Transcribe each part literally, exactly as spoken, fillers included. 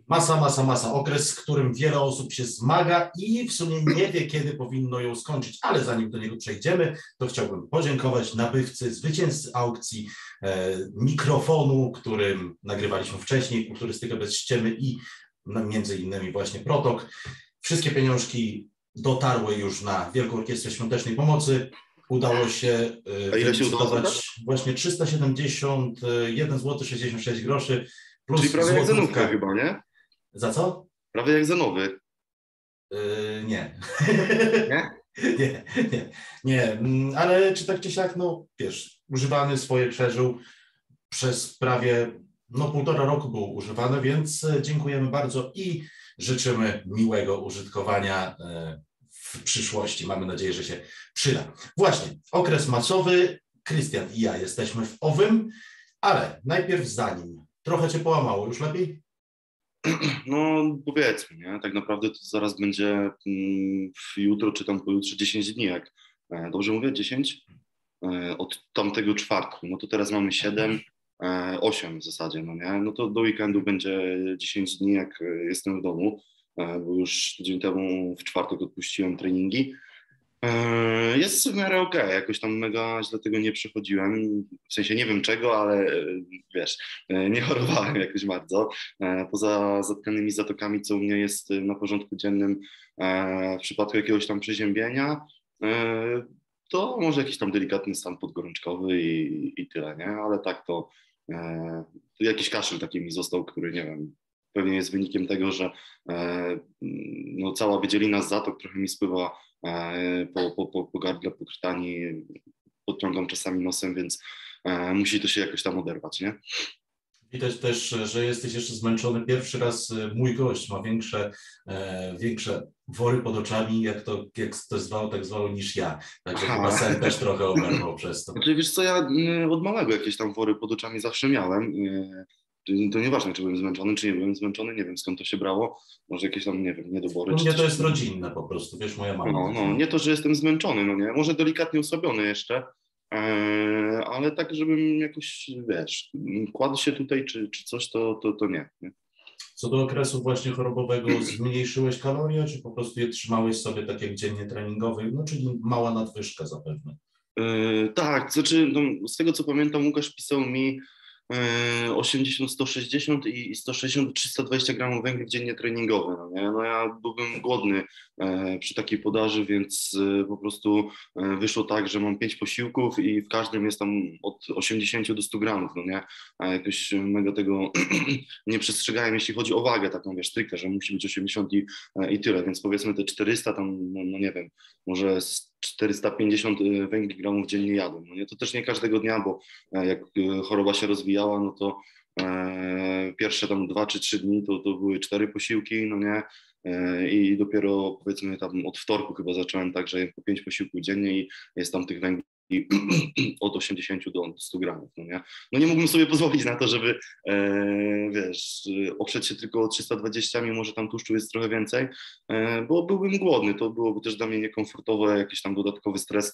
Masa, masa, masa. Okres, w którym wiele osób się zmaga i w sumie nie wie, kiedy powinno ją skończyć. Ale zanim do niego przejdziemy, to chciałbym podziękować nabywcy, zwycięzcy aukcji e, mikrofonu, którym nagrywaliśmy wcześniej, Kulturystykę bez ściemy i no, między innymi właśnie Protok. Wszystkie pieniążki dotarły już na Wielką Orkiestrę Świątecznej Pomocy. Udało się A ile się udało wylicytować właśnie trzysta siedemdziesiąt jeden złoty sześćdziesiąt sześć groszy. Plus Czyli prawie jak złotówka. zenówka chyba, nie? Za co? Prawie jak zenowy. Yy, nie. Nie? nie, nie, nie, Mm, ale czy tak czy siak, no wiesz, używany swoje przeżył przez prawie, no półtora roku był używany, więc e, dziękujemy bardzo i życzymy miłego użytkowania e, w przyszłości. Mamy nadzieję, że się przyda. Właśnie, okres masowy, Krystian i ja jesteśmy w owym, ale najpierw zanim, trochę cię połamało, już lepiej? No powiedzmy, nie? Tak naprawdę to zaraz będzie mm, jutro czy tam pojutrze dziesięć dni, jak e, dobrze mówię, dziesięć? E, od tamtego czwartku, no to teraz mamy siedem, e, osiem w zasadzie, no nie? No to do weekendu będzie dziesięć dni, jak e, jestem w domu, e, bo już tydzień temu w czwartek odpuściłem treningi. E, Jest w miarę okej, okay. Jakoś tam mega źle tego nie przechodziłem, w sensie nie wiem czego, ale e, wiesz, e, nie chorowałem jakoś bardzo. E, Poza zatkanymi zatokami, co u mnie jest na porządku dziennym e, w przypadku jakiegoś tam przeziębienia, e, to może jakiś tam delikatny stan podgorączkowy i, i tyle, nie? Ale tak to, e, to jakiś kaszel taki mi został, który nie wiem, pewnie jest wynikiem tego, że e, no, cała wydzielina z zatok trochę mi spływa e, po, po, po, po gardle, po krtani, podciągam czasami nosem, więc e, musi to się jakoś tam oderwać, nie? Widać też, że jesteś jeszcze zmęczony. Pierwszy raz e, mój gość ma większe, e, większe wory pod oczami, jak to, jak to zwał, tak zwał, niż ja. Także Aha. chyba sen też trochę oberwał przez to. Znaczy, wiesz co, ja y, od małego jakieś tam wory pod oczami zawsze miałem. y, To nieważne, czy byłem zmęczony, czy nie byłem zmęczony, nie wiem skąd to się brało. Może jakieś tam, nie wiem, niedobory. U Czy mnie to coś. jest rodzinne po prostu, wiesz, moja mama. No, tak no, ma. nie to, że jestem zmęczony, no nie, może delikatnie osłabiony jeszcze, e, ale tak, żebym jakoś, wiesz, kładł się tutaj, czy, czy coś, to, to, to nie, nie. Co do okresu właśnie chorobowego, zmniejszyłeś kalorie, czy po prostu je trzymałeś sobie tak jak dziennie treningowy? No, czyli mała nadwyżka zapewne. E, tak, znaczy, no, z tego co pamiętam, Łukasz pisał mi e, osiemdziesiąt, sto sześćdziesiąt i sto sześćdziesiąt, trzysta dwadzieścia gramów węgla dziennie treningowe, no nie? No ja byłbym głodny e, przy takiej podaży, więc e, po prostu e, wyszło tak, że mam pięć posiłków i w każdym jest tam od osiemdziesiąt do stu gramów, no nie? A jakoś mega tego nie przestrzegałem, jeśli chodzi o wagę taką, wiesz, stricte, że musi być osiemdziesiąt i, e, i tyle, więc powiedzmy te czterysta tam, no, no nie wiem, może z czterysta pięćdziesiąt węgli gramów dziennie jadłem. No nie? To też nie każdego dnia, bo e, jak e, choroba się rozwijała, no to e, pierwsze tam dwa czy trzy dni to, to były cztery posiłki, no nie? E, I dopiero powiedzmy tam od wtorku chyba zacząłem tak, że jem po pięć posiłków dziennie i jest tam tych węgli od osiemdziesięciu do stu gramów, no nie? No nie mógłbym sobie pozwolić na to, żeby, e, wiesz, oprzeć się tylko o trzysta dwadzieścia, mimo że tam tłuszczu jest trochę więcej, e, bo byłbym głodny, to byłoby też dla mnie niekomfortowe, jakiś tam dodatkowy stres,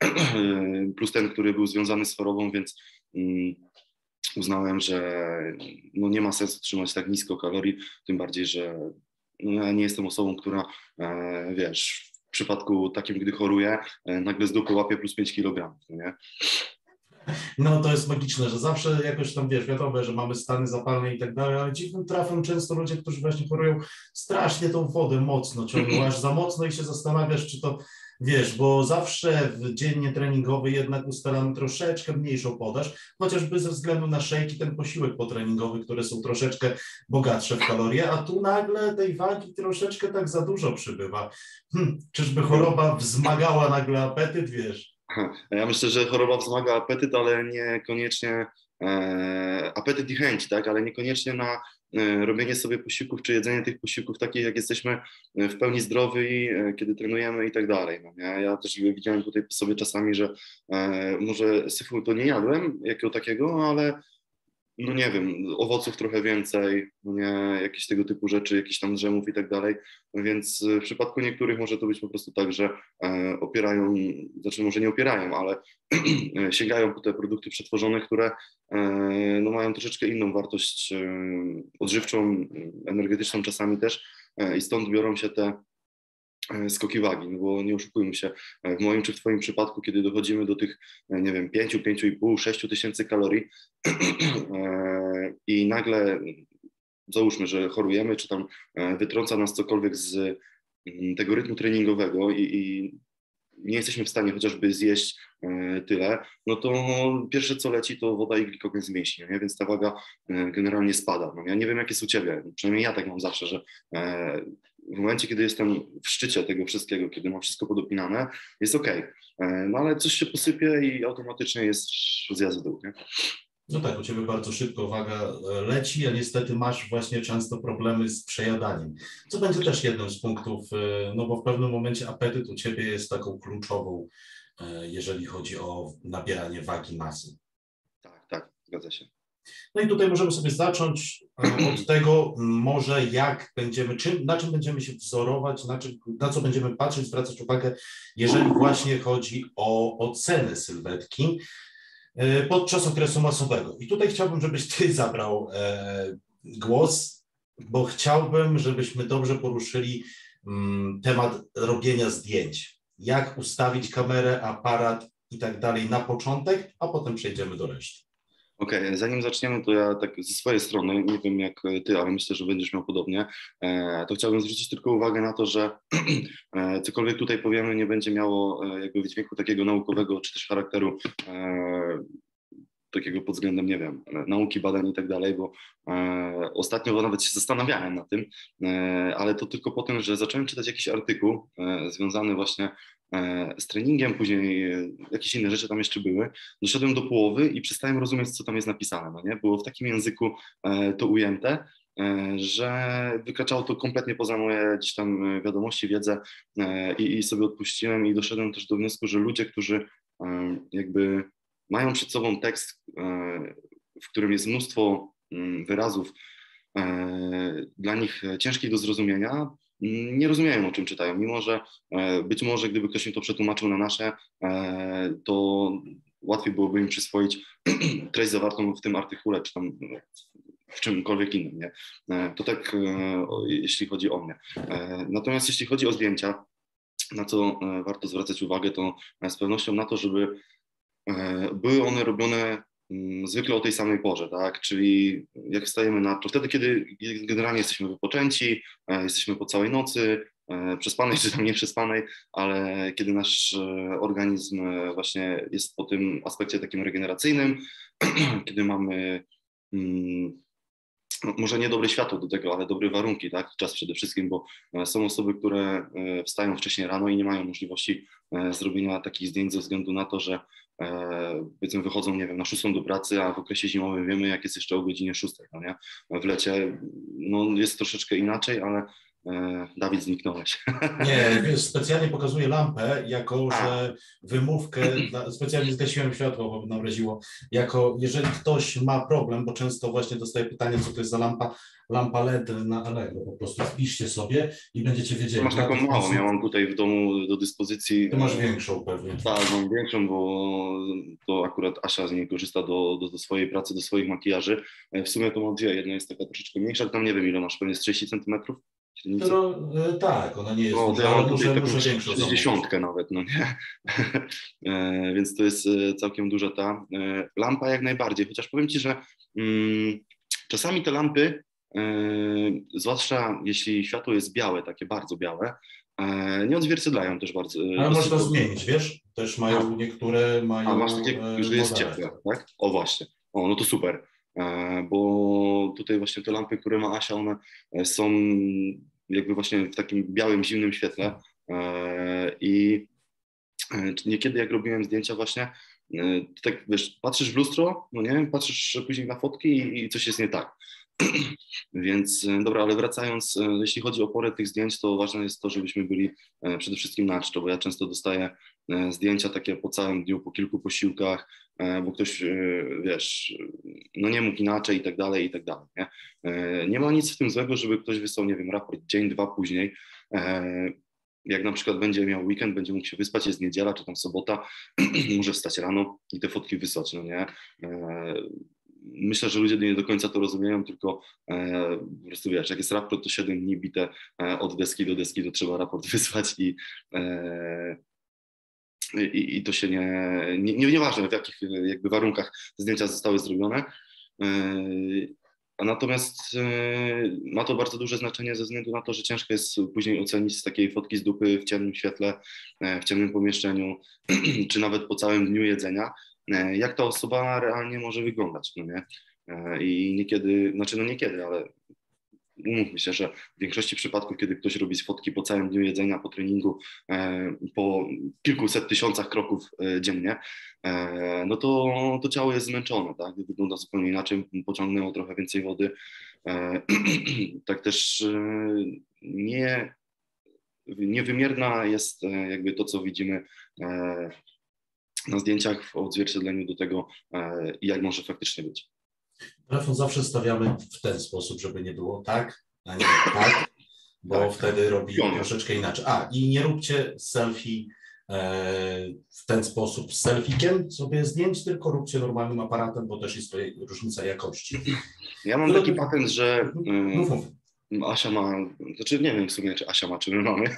plus ten, który był związany z chorobą, więc mm, uznałem, że no nie ma sensu trzymać tak nisko kalorii, tym bardziej, że no ja nie jestem osobą, która, e, wiesz, w przypadku takim, gdy choruję, e, nagle z dupy łapie plus pięć kilogramów, no nie? No to jest magiczne, że zawsze jakoś tam, wiesz, wiadomo, że mamy stany zapalne i tak dalej, ale dziwnym trafem często ludzie, którzy właśnie chorują, strasznie tą wodę mocno ciągną, aż za mocno i się zastanawiasz, czy to, wiesz, bo zawsze w dziennie treningowy jednak ustalamy troszeczkę mniejszą podaż, chociażby ze względu na szejki, ten posiłek potreningowy, które są troszeczkę bogatsze w kalorie, a tu nagle tej wagi troszeczkę tak za dużo przybywa. Hm, czyżby choroba wzmagała nagle apetyt, wiesz? Ja myślę, że choroba wzmaga apetyt, ale niekoniecznie e, apetyt i chęć, tak, ale niekoniecznie na e, robienie sobie posiłków czy jedzenie tych posiłków takich, jak jesteśmy w pełni zdrowi, e, kiedy trenujemy i tak dalej. No, nie? Ja też widziałem tutaj po sobie czasami, że e, może syfu to nie jadłem jakiego takiego, ale no nie wiem, owoców trochę więcej, no nie, jakieś tego typu rzeczy, jakichś tam drzemów i tak dalej, więc w przypadku niektórych może to być po prostu tak, że e, opierają, znaczy może nie opierają, ale sięgają po te produkty przetworzone, które e, no mają troszeczkę inną wartość e, odżywczą, energetyczną czasami też e, i stąd biorą się te skoki wagi, no bo nie oszukujmy się, w moim czy w twoim przypadku, kiedy dochodzimy do tych, nie wiem, pięć, pięć i pół, sześć tysięcy kalorii i nagle załóżmy, że chorujemy, czy tam wytrąca nas cokolwiek z tego rytmu treningowego i, i nie jesteśmy w stanie chociażby zjeść tyle, no to pierwsze co leci to woda i glikogen z mięśni, nie? Więc ta waga generalnie spada. No ja nie wiem jak jest u ciebie, przynajmniej ja tak mam zawsze, że w momencie, kiedy jestem w szczycie tego wszystkiego, kiedy mam wszystko podopinane, jest ok, no ale coś się posypie i automatycznie jest zjazd w dół, nie? No tak, u Ciebie bardzo szybko waga leci, a niestety masz właśnie często problemy z przejadaniem, co będzie też jednym z punktów, no bo w pewnym momencie apetyt u Ciebie jest taką kluczową, jeżeli chodzi o nabieranie wagi, masy. Tak, tak, zgadza się. No i tutaj możemy sobie zacząć od tego, może jak będziemy, czym, na czym będziemy się wzorować, na, czym, na co będziemy patrzeć, zwracać uwagę, jeżeli właśnie chodzi o ocenę sylwetki podczas okresu masowego. I tutaj chciałbym, żebyś Ty zabrał e, głos, bo chciałbym, żebyśmy dobrze poruszyli mm, temat robienia zdjęć. Jak ustawić kamerę, aparat i tak dalej na początek, a potem przejdziemy do reszty. Okej, okay, zanim zaczniemy, to ja tak ze swojej strony, nie wiem jak ty, ale myślę, że będziesz miał podobnie, to chciałbym zwrócić tylko uwagę na to, że cokolwiek tutaj powiemy nie będzie miało jakby wydźwięku takiego naukowego, czy też charakteru takiego pod względem, nie wiem, nauki, badań i tak dalej, bo e, ostatnio nawet się zastanawiałem nad tym, e, ale to tylko po tym, że zacząłem czytać jakiś artykuł e, związany właśnie e, z treningiem, później e, jakieś inne rzeczy tam jeszcze były. Doszedłem do połowy i przestałem rozumieć, co tam jest napisane, no nie? Było w takim języku e, to ujęte, e, że wykraczało to kompletnie poza moje gdzieś tam wiadomości, wiedzę e, i, i sobie odpuściłem i doszedłem też do wniosku, że ludzie, którzy e, jakby mają przed sobą tekst, w którym jest mnóstwo wyrazów dla nich ciężkich do zrozumienia, nie rozumieją, o czym czytają, mimo że być może gdyby ktoś mi to przetłumaczył na nasze, to łatwiej byłoby im przyswoić treść zawartą w tym artykule, czy tam w czymkolwiek innym, nie? To tak jeśli chodzi o mnie. Natomiast jeśli chodzi o zdjęcia, na co warto zwracać uwagę, to z pewnością na to, żeby były one robione zwykle o tej samej porze, tak? Czyli jak wstajemy na to, wtedy, kiedy generalnie jesteśmy wypoczęci, jesteśmy po całej nocy, przespanej czy tam nieprzespanej, ale kiedy nasz organizm właśnie jest po tym aspekcie takim regeneracyjnym, kiedy mamy no, może nie dobre światło do tego, ale dobre warunki, tak? Czas przede wszystkim, bo są osoby, które wstają wcześniej rano i nie mają możliwości zrobienia takich zdjęć ze względu na to, że powiedzmy wychodzą, nie wiem, na szóstą do pracy, a w okresie zimowym wiemy, jak jest jeszcze o godzinie szóstej, no nie? W lecie no, jest troszeczkę inaczej, ale e, Dawid, zniknąłeś. Nie, wiesz, specjalnie pokazuję lampę, jako a. że wymówkę, specjalnie zgasiłem światło, bo nam raziło, jako jeżeli ktoś ma problem, bo często właśnie dostaję pytanie, co to jest za lampa, lampa L E D na Allegro, po prostu wpiszcie sobie i będziecie wiedzieli. Masz taką małą, ja mam tutaj w domu do dyspozycji. Ty masz większą pewnie. Tak, mam większą, bo to akurat Asia z niej korzysta do, do, do swojej pracy, do swoich makijaży. W sumie to mam dwie, jedna jest taka troszeczkę mniejsza, tam nie wiem ile masz, pewnie z trzydzieści centymetrów? No, e, tak, ona nie jest o, duża, ja ale mam muszę, taką muszę większą. sześćdziesiątkę nawet, no nie? e, więc to jest całkiem duża ta e, lampa jak najbardziej, chociaż powiem Ci, że mm, czasami te lampy, e, zwłaszcza jeśli światło jest białe, takie bardzo białe, e, nie odzwierciedlają też bardzo. Ale można to zmienić, wiesz? Też mają, a, niektóre mają. A masz takie, że jest ciepłe, tak? O właśnie, o no to super. Bo tutaj właśnie te lampy, które ma Asia, one są jakby właśnie w takim białym, zimnym świetle i niekiedy jak robiłem zdjęcia właśnie, to tak wiesz, patrzysz w lustro, no nie, patrzysz później na fotki i coś jest nie tak. Więc dobra, ale wracając, jeśli chodzi o porę tych zdjęć, to ważne jest to, żebyśmy byli przede wszystkim na czczo, bo ja często dostaję zdjęcia takie po całym dniu, po kilku posiłkach, bo ktoś, wiesz, no nie mógł inaczej i tak dalej, i tak dalej. Nie? Nie ma nic w tym złego, żeby ktoś wysłał, nie wiem, raport dzień, dwa później. Jak na przykład będzie miał weekend, będzie mógł się wyspać, jest niedziela czy tam sobota, może wstać rano i te fotki wysłać, no nie? Myślę, że ludzie nie do końca to rozumieją, tylko e, po prostu wiesz, jak jest raport, to siedem dni bite e, od deski do deski, to trzeba raport wysłać i, e, i, i to się nie, nie, nie, nieważne w jakich jakby warunkach zdjęcia zostały zrobione. E, a natomiast e, ma to bardzo duże znaczenie ze względu na to, że ciężko jest później ocenić z takiej fotki z dupy w ciemnym świetle, e, w ciemnym pomieszczeniu, czy nawet po całym dniu jedzenia, jak ta osoba realnie może wyglądać, no nie? I niekiedy, znaczy no niekiedy, ale umówmy się, że w większości przypadków, kiedy ktoś robi fotki po całym dniu jedzenia, po treningu, po kilkuset tysiącach kroków dziennie, no to, to ciało jest zmęczone, tak? Wygląda zupełnie inaczej, pociągnęło trochę więcej wody. Tak też nie, niewymierna jest jakby to, co widzimy na zdjęciach w odzwierciedleniu do tego, jak może faktycznie być. Telefon zawsze stawiamy w ten sposób, żeby nie było tak, a nie tak, bo tak, wtedy robi piony. Troszeczkę inaczej. A, i nie róbcie selfie e, w ten sposób z selfikiem sobie zdjęć, tylko róbcie normalnym aparatem, bo też jest to różnica jakości. Ja mam taki patent, że... Mów, mów. Asia ma, znaczy nie wiem w sumie, czy Asia ma, czy my mamy,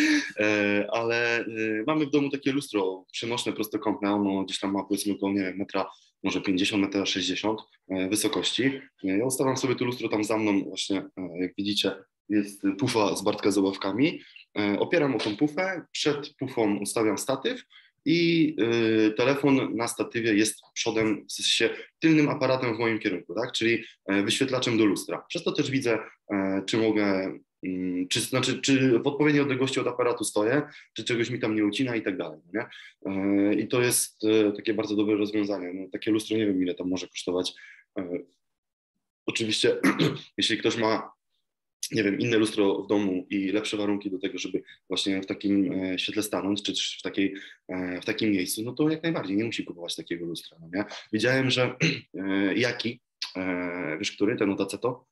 ale mamy w domu takie lustro przenośne, prostokątne, ono gdzieś tam ma powiedzmy około, nie wiem, metra, może pięćdziesiąt, metra sześćdziesiąt wysokości. Ja ustawiam sobie to lustro tam za mną właśnie, jak widzicie, jest pufa z Bartka z ołówkami. Opieram o tą pufę, przed pufą ustawiam statyw i y, telefon na statywie jest przodem, w sensie tylnym aparatem w moim kierunku, tak? Czyli y, wyświetlaczem do lustra. Przez to też widzę, y, czy mogę, y, czy, znaczy, czy w odpowiedniej odległości od aparatu stoję, czy czegoś mi tam nie ucina i tak dalej. Nie? Y, I to jest y, takie bardzo dobre rozwiązanie. No, takie lustro nie wiem, ile tam może kosztować. Y, oczywiście, jeśli ktoś ma, nie wiem, inne lustro w domu i lepsze warunki do tego, żeby właśnie w takim e, świetle stanąć, czy też w, takiej, e, w takim miejscu, no to jak najbardziej nie musi kupować takiego lustra. No nie? Widziałem, że e, Jaki, e, wiesz który, ten od Aceto?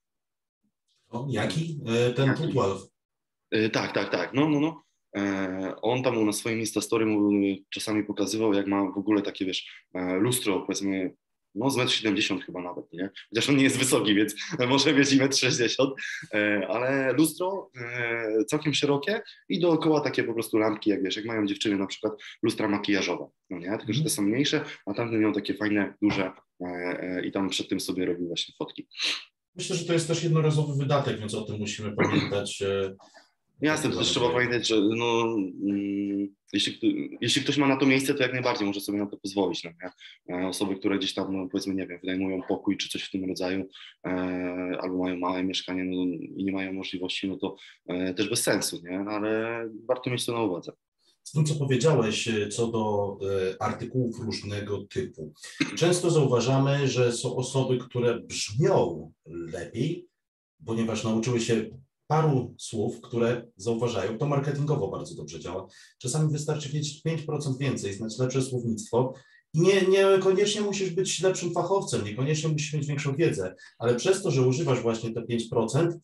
O, Jaki? E, ten Tutwalw. E, tak, tak, tak, no, no, no. E, on tam na swoim Instastory czasami pokazywał, jak ma w ogóle takie, wiesz, e, lustro, powiedzmy, no z metr siedemdziesiąt chyba nawet, nie? Chociaż on nie jest wysoki, więc może mieć i metr sześćdziesiąt, ale lustro całkiem szerokie i dookoła takie po prostu lampki, jak wiesz, jak mają dziewczyny na przykład lustra makijażowe, no nie? Tylko że te są mniejsze, a tamte miał takie fajne, duże i tam przed tym sobie robił właśnie fotki. Myślę, że to jest też jednorazowy wydatek, więc o tym musimy pamiętać. Jasne, to też trzeba pamiętać, że no, mm, jeśli, jeśli ktoś ma na to miejsce, to jak najbardziej może sobie na to pozwolić. No, nie? Osoby, które gdzieś tam, no, powiedzmy, nie wiem, wynajmują pokój czy coś w tym rodzaju, e, albo mają małe mieszkanie no, i nie mają możliwości, no to e, też bez sensu, nie? Ale warto mieć to na uwadze. Z tym, co powiedziałeś co do e, artykułów różnego typu. Często zauważamy, że są osoby, które brzmią lepiej, ponieważ nauczyły się paru słów, które zauważają, to marketingowo bardzo dobrze działa. Czasami wystarczy wiedzieć pięć procent więcej, znać lepsze słownictwo i nie, niekoniecznie musisz być lepszym fachowcem, niekoniecznie musisz mieć większą wiedzę, ale przez to, że używasz właśnie te pięć procent,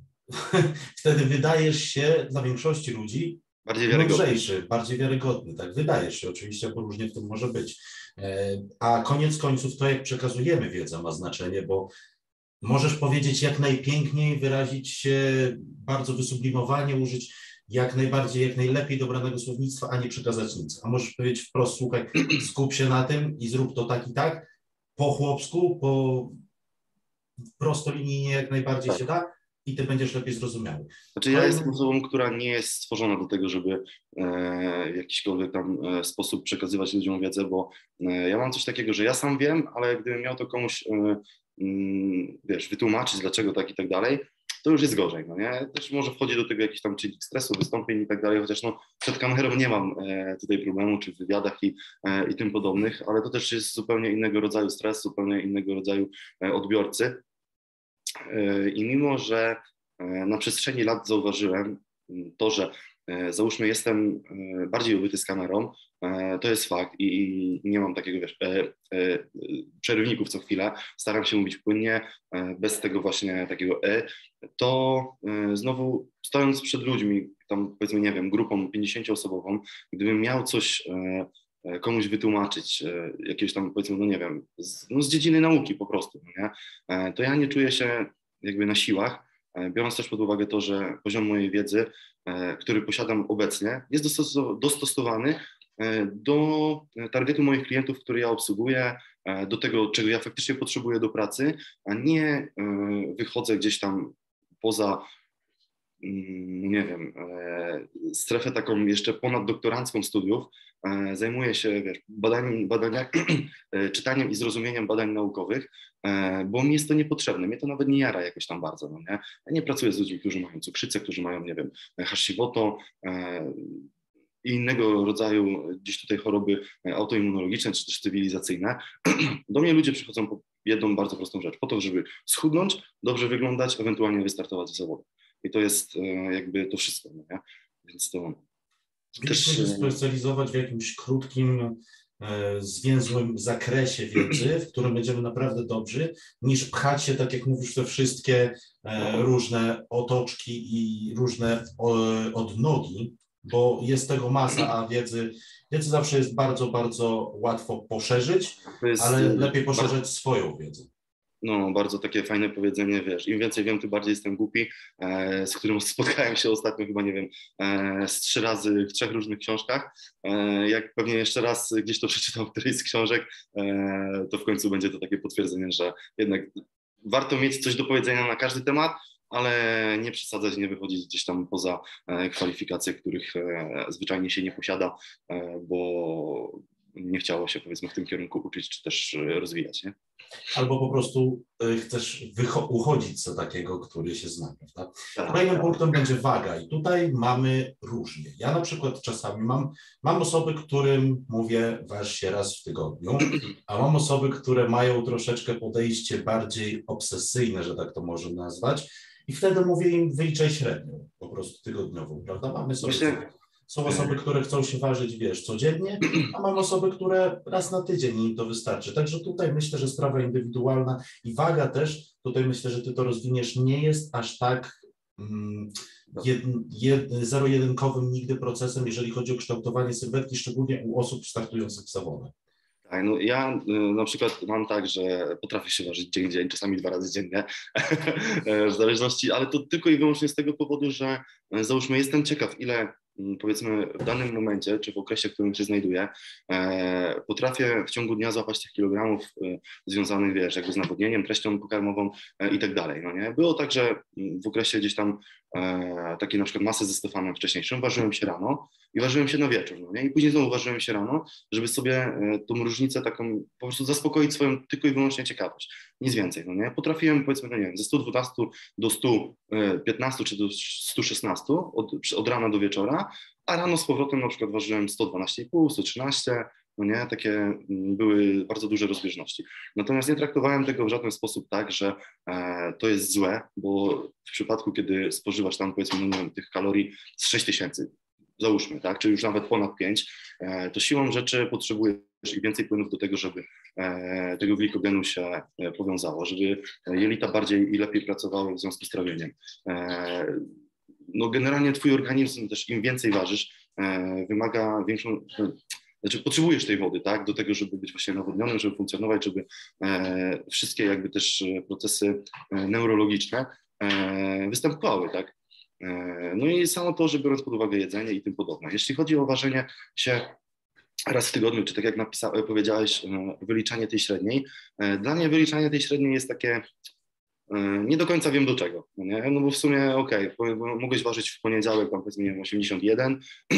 wtedy wydajesz się dla większości ludzi bardziej wiarygodny. Mądrzejszy, bardziej wiarygodny, tak, wydajesz się oczywiście, bo różnie w tym może być. A koniec końców to, jak przekazujemy wiedzę, ma znaczenie, bo możesz powiedzieć jak najpiękniej, wyrazić się bardzo wysublimowanie, użyć jak najbardziej, jak najlepiej dobranego słownictwa, a nie przekazać nic. A możesz powiedzieć wprost, słuchaj, skup się na tym i zrób to tak i tak, po chłopsku, po prostolinijnie jak najbardziej tak się da i ty będziesz lepiej zrozumiały. Znaczy ja jestem osobą, która nie jest stworzona do tego, żeby e, w jakiśkolwiek tam e, sposób przekazywać ludziom wiedzę, bo e, ja mam coś takiego, że ja sam wiem, ale gdybym miał to komuś e, mm, wiesz, wytłumaczyć dlaczego tak i tak dalej, to już jest gorzej, no nie? Też może wchodzi do tego jakiś tam czynnik stresu, wystąpień i tak dalej, chociaż no przed kamerą nie mam e, tutaj problemu, czy w wywiadach i, e, i tym podobnych, ale to też jest zupełnie innego rodzaju stres, zupełnie innego rodzaju e, odbiorcy. I mimo, że na przestrzeni lat zauważyłem to, że załóżmy jestem bardziej obyty z kamerą, to jest fakt i nie mam takiego, wiesz, przerywników co chwilę, staram się mówić płynnie, bez tego właśnie takiego e, to znowu stojąc przed ludźmi, tam powiedzmy, nie wiem, grupą pięćdziesięcioosobową, gdybym miał coś komuś wytłumaczyć, jakiegoś tam, powiedzmy, no nie wiem, z, no z dziedziny nauki po prostu, no nie? To ja nie czuję się jakby na siłach, biorąc też pod uwagę to, że poziom mojej wiedzy, który posiadam obecnie, jest dostosowany do targetu moich klientów, który ja obsługuję, do tego, czego ja faktycznie potrzebuję do pracy, a nie wychodzę gdzieś tam poza, nie wiem, strefę taką jeszcze ponaddoktorancką studiów, zajmuję się, wiesz, badaniem, badania, czytaniem i zrozumieniem badań naukowych, bo mi jest to niepotrzebne, mnie to nawet nie jara jakoś tam bardzo, no nie? Ja nie pracuję z ludźmi, którzy mają cukrzycę, którzy mają, nie wiem, Hashimoto i innego rodzaju gdzieś tutaj choroby autoimmunologiczne czy też cywilizacyjne. Do mnie ludzie przychodzą po jedną bardzo prostą rzecz, po to, żeby schudnąć, dobrze wyglądać, ewentualnie wystartować w zawodzie. I to jest jakby to wszystko, no nie? Więc to też się specjalizować w jakimś krótkim, zwięzłym zakresie wiedzy, w którym będziemy naprawdę dobrzy, niż pchać się, tak jak mówisz, te wszystkie różne otoczki i różne odnogi, bo jest tego masa, a wiedzy, wiedzy zawsze jest bardzo, bardzo łatwo poszerzyć, jest, ale lepiej poszerzać bardzo, swoją wiedzę. No, bardzo takie fajne powiedzenie, wiesz, im więcej wiem, tym bardziej jestem głupi, e, z którym spotkałem się ostatnio chyba, nie wiem, e, z trzy razy w trzech różnych książkach. E, jak pewnie jeszcze raz gdzieś to przeczytam w którejś z książek, e, to w końcu będzie to takie potwierdzenie, że jednak warto mieć coś do powiedzenia na każdy temat, ale nie przesadzać, nie wychodzić gdzieś tam poza e, kwalifikacje, których e, zwyczajnie się nie posiada, e, bo nie chciało się, powiedzmy, w tym kierunku uczyć czy też rozwijać, nie? Albo po prostu chcesz uchodzić za takiego, który się zna, prawda? Tak, Kolejnym tak. punktem będzie waga i tutaj mamy różnie. Ja na przykład czasami mam, mam osoby, którym mówię, waż się raz w tygodniu, a mam osoby, które mają troszeczkę podejście bardziej obsesyjne, że tak to można nazwać, i wtedy mówię im, wyliczaj średnią, po prostu tygodniową, prawda? Mamy sobie... Myślę, Są osoby, które chcą się ważyć, wiesz, codziennie, a mam osoby, które raz na tydzień im to wystarczy. Także tutaj myślę, że sprawa indywidualna i waga też, tutaj myślę, że ty to rozwiniesz, nie jest aż tak mm, jed, jed, zero-jedynkowym nigdy procesem, jeżeli chodzi o kształtowanie sylwetki, szczególnie u osób startujących w zawodach. Tak, no ja na przykład mam tak, że potrafię się ważyć dzień w dzień, czasami dwa razy dziennie, w zależności, ale to tylko i wyłącznie z tego powodu, że załóżmy jestem ciekaw, ile powiedzmy w danym momencie, czy w okresie, w którym się znajduję, e, potrafię w ciągu dnia złapać tych kilogramów e, związanych, wiesz, jakby z nawodnieniem, treścią pokarmową e, i tak dalej, no nie? Było tak, że w okresie gdzieś tam e, takiej na przykład masy ze Stefanem wcześniejszym ważyłem się rano i ważyłem się na wieczór, no nie? I później znowu ważyłem się rano, żeby sobie e, tą różnicę taką po prostu zaspokoić swoją tylko i wyłącznie ciekawość, nic więcej, no nie? Potrafiłem, powiedzmy, no nie wiem, ze stu dwunastu do stu piętnastu czy do stu szesnastu od, od rana do wieczora, a rano z powrotem na przykład ważyłem sto dwanaście i pół, sto trzynaście, no nie, takie były bardzo duże rozbieżności. Natomiast nie traktowałem tego w żaden sposób tak, że e, to jest złe, bo w przypadku, kiedy spożywasz tam, powiedzmy, no nie wiem, tych kalorii z sześć tysięcy, załóżmy, tak, czy już nawet ponad pięć, e, to siłą rzeczy potrzebujesz i więcej płynów do tego, żeby e, tego glikogenu się e, powiązało, żeby jelita bardziej i lepiej pracowały w związku z trawieniem. E, no generalnie twój organizm też im więcej ważysz, e, wymaga większą, znaczy potrzebujesz tej wody, tak, do tego, żeby być właśnie nawodnionym, żeby funkcjonować, żeby e, wszystkie jakby też procesy e, neurologiczne e, występowały, tak. E, no i samo to, że biorąc pod uwagę jedzenie i tym podobne. Jeśli chodzi o ważenie się raz w tygodniu, czy tak jak napisa- powiedziałeś, e, wyliczanie tej średniej, e, dla mnie wyliczanie tej średniej jest takie, nie do końca wiem do czego, no nie? No bo w sumie okej, okay, mogłeś ważyć w poniedziałek tam powiedzmy osiemdziesiąt jeden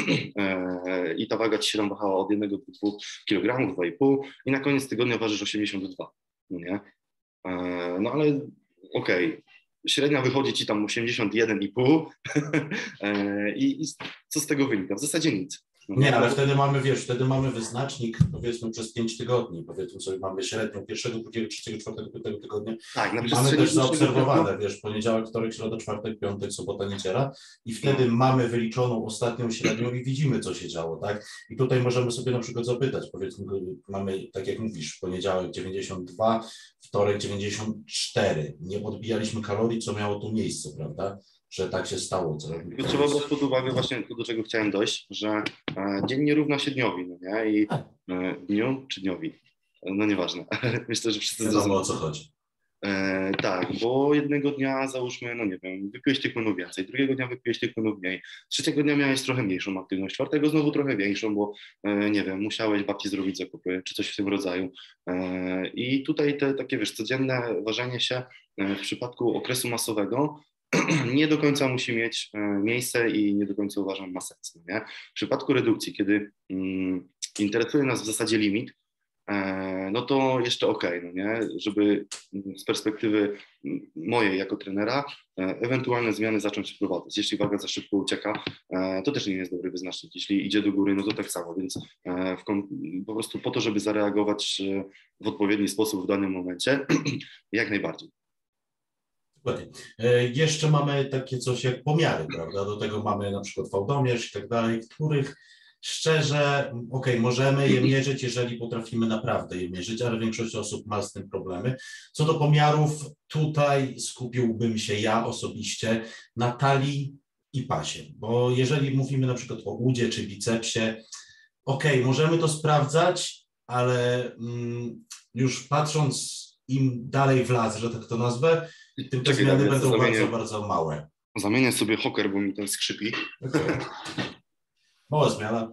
e, i ta waga ci się tam wahała od jednego do dwóch kilogramów, dwa i pół i na koniec tygodnia ważysz osiemdziesiąt dwa, no nie? E, no ale okej, okay, średnia wychodzi ci tam osiemdziesiąt jeden i pół e, i, i co z tego wynika? W zasadzie nic. No Nie, ale no, wtedy mamy, wiesz, wtedy mamy wyznacznik, powiedzmy, przez pięć tygodni, powiedzmy sobie, mamy średnią pierwszego, drugiego, trzeciego, czwartego, piątego tygodnia tak, na i mamy przestrzeni też dłuższego czasu. zaobserwowane, wiesz, poniedziałek, wtorek, środa, czwartek, piątek, sobota, niedziela i wtedy No. mamy wyliczoną ostatnią średnią i widzimy, co się działo, tak? I tutaj możemy sobie na przykład zapytać, powiedzmy, mamy, tak jak mówisz, poniedziałek dziewięćdziesiąt dwa, wtorek dziewięćdziesiąt cztery, nie odbijaliśmy kalorii, co miało tu miejsce, prawda? Że tak się stało. Co Tylko trzeba brać pod uwagę właśnie to, do czego chciałem dojść, że e, dzień nie równa się dniowi, no nie? I e, dniu czy dniowi? No nieważne. Myślę, że wszyscy Wiadomo, zrozumieją. o co chodzi. E, tak, bo jednego dnia załóżmy, no nie wiem, wypiłeś tych płynów więcej, drugiego dnia wypiłeś tych płynów mniej, trzeciego dnia miałeś trochę mniejszą aktywność, czwartego znowu trochę większą, bo e, nie wiem, musiałeś babci zrobić zakupy, czy coś w tym rodzaju. E, I tutaj te takie, wiesz, codzienne ważenie się e, w przypadku okresu masowego nie do końca musi mieć e, miejsce i nie do końca uważam ma sens. Nie? W przypadku redukcji, kiedy mm, interesuje nas w zasadzie limit, e, no to jeszcze okej, no nie? Żeby z perspektywy mojej jako trenera e, ewentualne zmiany zacząć wprowadzać. Jeśli waga za szybko ucieka, e, to też nie jest dobry wyznacznik. Jeśli idzie do góry, no to tak samo, więc e, w kon- po prostu po to, żeby zareagować e, w odpowiedni sposób w danym momencie, jak najbardziej. Dokładnie. E, Jeszcze mamy takie coś jak pomiary, prawda? Do tego mamy na przykład fałdomierz i tak dalej, których szczerze, okej, możemy je mierzyć, jeżeli potrafimy naprawdę je mierzyć, ale większość osób ma z tym problemy. Co do pomiarów, tutaj skupiłbym się ja osobiście na talii i pasie, bo jeżeli mówimy na przykład o udzie czy bicepsie, okej, możemy to sprawdzać, ale mm, już patrząc im dalej w las, że tak to nazwę, tym te Czekaj, zmiany Dawid, będą zamienię- bardzo, bardzo małe. Zamienię sobie hoker, bo mi ten skrzypi. Okay. Mała zmiana.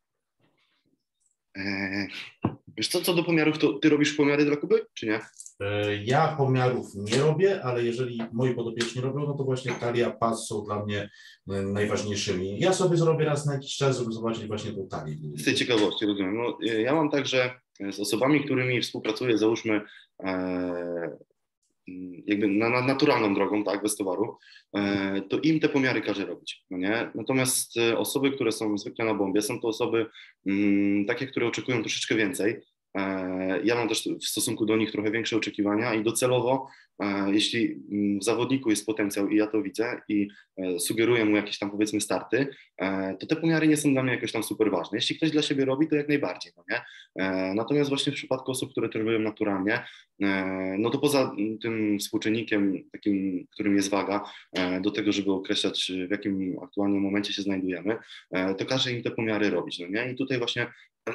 Eee, wiesz co, co do pomiarów, to ty robisz pomiary dla Kuby, czy nie? E, Ja pomiarów nie robię, ale jeżeli moi podopieczni robią, no to właśnie talia, pas są dla mnie e, najważniejszymi. Ja sobie zrobię raz na jakiś czas, żeby zobaczyć właśnie tą talię. Z tej ciekawości, rozumiem. No, e, ja mam tak, że z osobami, którymi współpracuję, załóżmy e, jakby na, na naturalną drogą, tak, bez towaru, e, to im te pomiary każe robić, no nie? Natomiast e, osoby, które są zwykle na bombie, są to osoby mm, takie, które oczekują troszeczkę więcej. E, ja mam też w stosunku do nich trochę większe oczekiwania i docelowo, e, jeśli w zawodniku jest potencjał i ja to widzę i e, sugeruję mu jakieś tam powiedzmy starty, e, to te pomiary nie są dla mnie jakoś tam super ważne. Jeśli ktoś dla siebie robi, to jak najbardziej, no nie? E, natomiast właśnie w przypadku osób, które trenują naturalnie, no to poza tym współczynnikiem takim, którym jest waga, do tego, żeby określać, w jakim aktualnym momencie się znajdujemy, to każe im te pomiary robić, no nie? I tutaj właśnie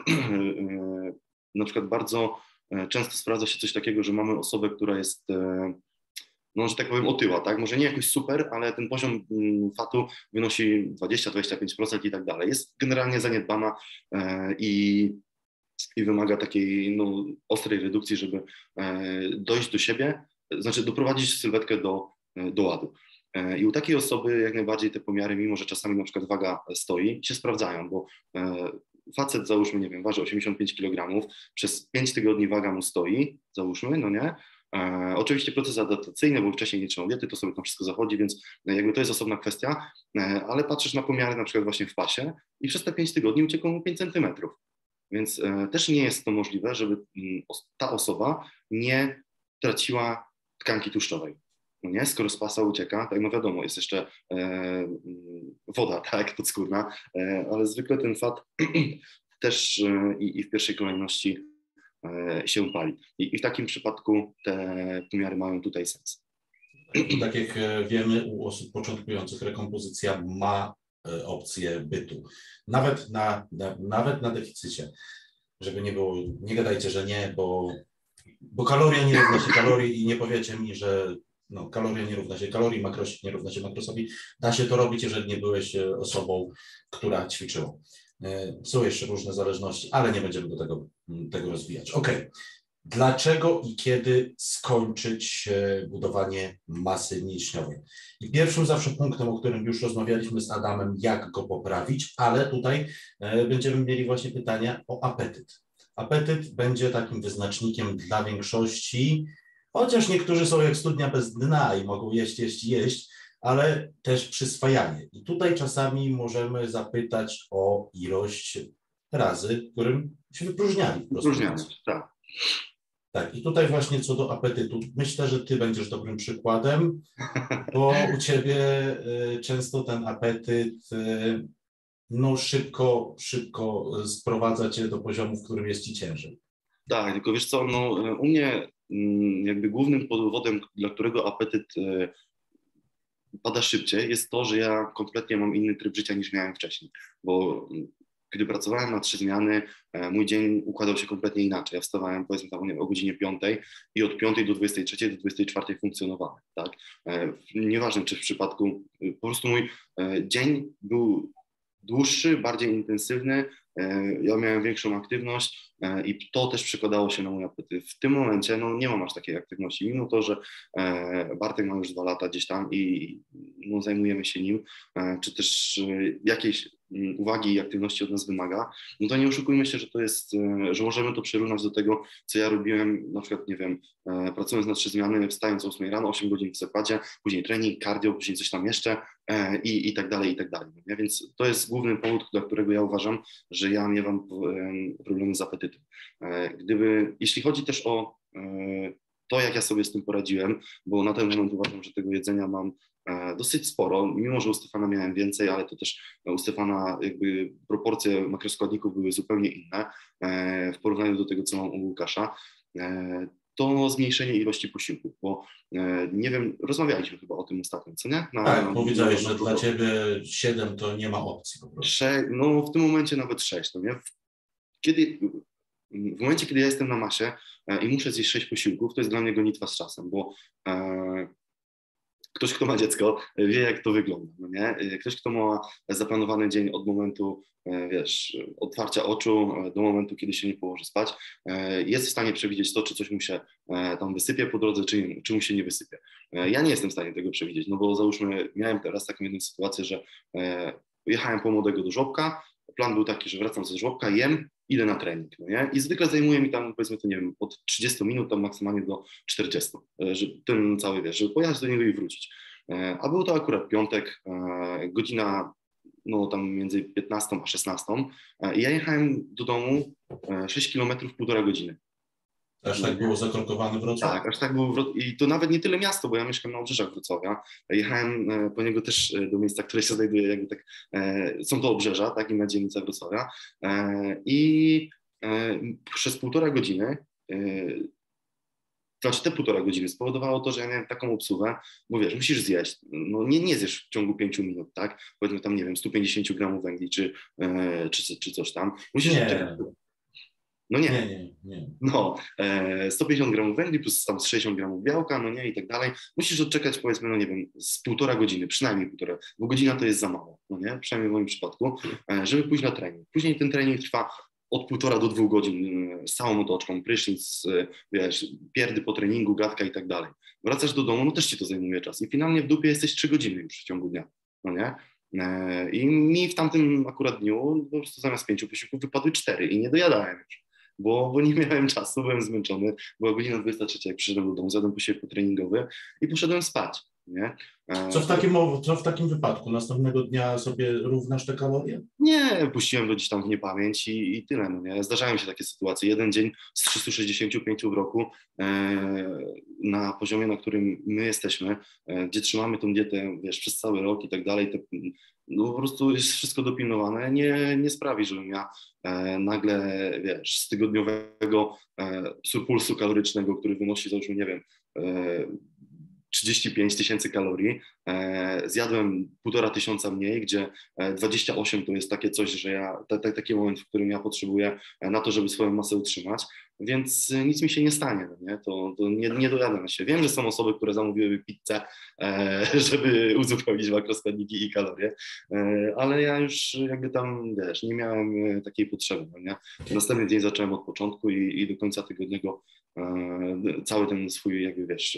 na przykład bardzo często sprawdza się coś takiego, że mamy osobę, która jest, no że tak powiem, otyła, tak? Może nie jakoś super, ale ten poziom fatu wynosi dwadzieścia do dwudziestu pięciu procent i tak dalej. Jest generalnie zaniedbana i i wymaga takiej no, ostrej redukcji, żeby e, dojść do siebie, znaczy doprowadzić sylwetkę do, do ładu. E, I u takiej osoby jak najbardziej te pomiary, mimo że czasami na przykład waga stoi, się sprawdzają, bo e, facet, załóżmy, nie wiem, waży osiemdziesiąt pięć kilogramów, przez pięć tygodni waga mu stoi, załóżmy, no nie? E, oczywiście proces adaptacyjny, bo wcześniej nie trzymał diety, to sobie tam wszystko zachodzi, więc jakby to jest osobna kwestia, e, ale patrzysz na pomiary na przykład właśnie w pasie i przez te pięć tygodni uciekło mu pięć centymetrów. Więc e, też nie jest to możliwe, żeby m, os, ta osoba nie traciła tkanki tłuszczowej. No nie? Skoro z pasa ucieka, tak no wiadomo, jest jeszcze e, woda, tak, podskórna, e, ale zwykle ten fat też e, i, i w pierwszej kolejności e, się pali. I, I w takim przypadku te pomiary mają tutaj sens. Tak jak wiemy, u osób początkujących rekompozycja ma opcję bytu. Nawet na, na, nawet na deficycie, żeby nie było, nie gadajcie, że nie, bo, bo kaloria nie równa się kalorii i nie powiecie mi, że no, kaloria nie równa się kalorii, makrosik nie równa się makrosowi. Da się to robić, jeżeli nie byłeś osobą, która ćwiczyła. Są jeszcze różne zależności, ale nie będziemy do tego, tego rozwijać. Ok. Dlaczego i kiedy skończyć budowanie masy mięśniowej? I pierwszym zawsze punktem, o którym już rozmawialiśmy z Adamem, jak go poprawić, ale tutaj będziemy mieli właśnie pytania o apetyt. Apetyt będzie takim wyznacznikiem dla większości, chociaż niektórzy są jak studnia bez dna i mogą jeść, jeść, jeść, ale też przyswajanie. I tutaj czasami możemy zapytać o ilość razy, w którym się wypróżniali. po prostu. Różniamy, tak. Tak, i tutaj właśnie co do apetytu, myślę, że ty będziesz dobrym przykładem, bo u ciebie y, często ten apetyt y, no szybko, szybko sprowadza cię do poziomu, w którym jest ci ciężej. Tak, tylko wiesz co, no u mnie mm, jakby głównym powodem, dla którego apetyt e, pada szybciej, jest to, że ja kompletnie mam inny tryb życia niż miałem wcześniej, bo mm, gdy pracowałem na trzy zmiany, e, mój dzień układał się kompletnie inaczej. Ja wstawałem powiedzmy tam, nie wiem, o godzinie piątej i od piątej do dwudziestej trzeciej do dwudziestej czwartej funkcjonowałem, tak? E, nieważne czy w przypadku, e, po prostu mój e, dzień był dłuższy, bardziej intensywny, e, ja miałem większą aktywność e, i to też przekładało się na mój apetyt. W tym momencie no, nie mam aż takiej aktywności, mimo to, że e, Bartek ma już dwa lata gdzieś tam i no, zajmujemy się nim, e, czy też e, jakieś m, uwagi i aktywności od nas wymaga, no to nie oszukujmy się, że to jest, e, że możemy to przyrównać do tego, co ja robiłem, na przykład, nie wiem, e, pracując na trzy zmiany, wstając o ósmej rano, osiem godzin w zakładzie, później trening, cardio, później coś tam jeszcze, I, i tak dalej, i tak dalej. Nie? Więc to jest główny powód, dla którego ja uważam, że ja miewam problemy z apetytem. Gdyby, jeśli chodzi też o to, jak ja sobie z tym poradziłem, bo na ten moment uważam, że tego jedzenia mam dosyć sporo, mimo że u Stefana miałem więcej, ale to też u Stefana jakby proporcje makroskładników były zupełnie inne w porównaniu do tego, co mam u Łukasza. To zmniejszenie ilości posiłków, bo e, nie wiem, rozmawialiśmy chyba o tym ostatnio, co nie? Na, Tak, na, powiedziałeś, na, że na, dla ciebie siedem to nie ma opcji po prostu. Sze, no w tym momencie nawet sześć, no nie? Kiedy, w momencie, kiedy ja jestem na masie e, i muszę zjeść sześć posiłków, to jest dla mnie gonitwa z czasem, bo e, ktoś, kto ma dziecko, wie, jak to wygląda, no nie? Ktoś, kto ma zaplanowany dzień od momentu, wiesz, otwarcia oczu do momentu, kiedy się nie położy spać, jest w stanie przewidzieć to, czy coś mu się tam wysypie po drodze, czy, czy mu się nie wysypie. Ja nie jestem w stanie tego przewidzieć, no bo załóżmy, miałem teraz taką jedną sytuację, że jechałem po młodego do żłobka, plan był taki, że wracam ze żłobka, jem, idę na trening, no nie? I zwykle zajmuje mi tam, powiedzmy, to nie wiem, od trzydziestu minut, tam maksymalnie do czterdziestu, że ten cały, wiesz, żeby pojechać do niego i wrócić. A był to akurat piątek, godzina, no tam między piętnastą a szesnastą i ja jechałem do domu sześć kilometrów, półtora godziny. Aż tak było zakorkowane Wrocław? Tak, aż tak było. I to nawet nie tyle miasto, bo ja mieszkam na obrzeżach Wrocławia. Jechałem po niego też do miejsca, które się znajduje, jakby tak, są to obrzeża, tak, i na dzielnica Wrocławia. I przez półtora godziny, znaczy te półtora godziny spowodowało to, że ja miałem taką obsługę, bo wiesz, musisz zjeść, no nie, nie zjesz w ciągu pięciu minut, tak? Powiedzmy tam, nie wiem, sto pięćdziesiąt gramów węgli, czy, czy, czy coś tam. Musisz nie. No nie. Nie, nie, nie. No, e, sto pięćdziesiąt gramów węgli plus tam sześćdziesiąt gramów białka, no nie, i tak dalej. Musisz odczekać, powiedzmy, no nie wiem, z półtora godziny, przynajmniej półtora, bo godzina to jest za mało, no nie, przynajmniej w moim przypadku, e, żeby pójść na trening. Później ten trening trwa od półtora do dwóch godzin e, z całą otoczką, prysznic, e, wiesz, pierdy po treningu, gadka i tak dalej. Wracasz do domu, no też ci to zajmuje czas i finalnie w dupie jesteś trzy godziny już w ciągu dnia, no nie. E, I mi w tamtym akurat dniu po prostu zamiast pięciu posiłków wypadły cztery i nie dojadałem już. Bo, bo nie miałem czasu, byłem zmęczony, była godzina dwudziesta trzecia, jak przyszedłem do domu, zjadłem posiłek potreningowy i poszedłem spać, nie? Co w takim, co w takim wypadku? Następnego dnia sobie równasz te kalorie? Nie, puściłem to gdzieś tam w niepamięć i, i tyle, no nie? Zdarzają się takie sytuacje. Jeden dzień z trzystu sześćdziesięciu pięciu w roku e, na poziomie, na którym my jesteśmy, e, gdzie trzymamy tą dietę, wiesz, przez cały rok i tak dalej, te, no po prostu jest wszystko dopilnowane, nie, nie sprawi, żebym ja e, nagle, wiesz, z tygodniowego e, surplusu kalorycznego, który wynosi, załóżmy, nie wiem, e, trzydzieści pięć tysięcy kalorii, e, zjadłem półtora tysiąca mniej, gdzie dwadzieścia osiem to jest takie coś, że ja, t, t, taki moment, w którym ja potrzebuję na to, żeby swoją masę utrzymać, więc nic mi się nie stanie, no nie? To, to nie, nie dojadam się. Wiem, że są osoby, które zamówiłyby pizzę, e, żeby uzupełnić makroskładniki i kalorie, e, ale ja już jakby tam, wiesz, nie miałem takiej potrzeby, no nie? Następny dzień zacząłem od początku i, i do końca tygodniego e, cały ten swój, jakby wiesz,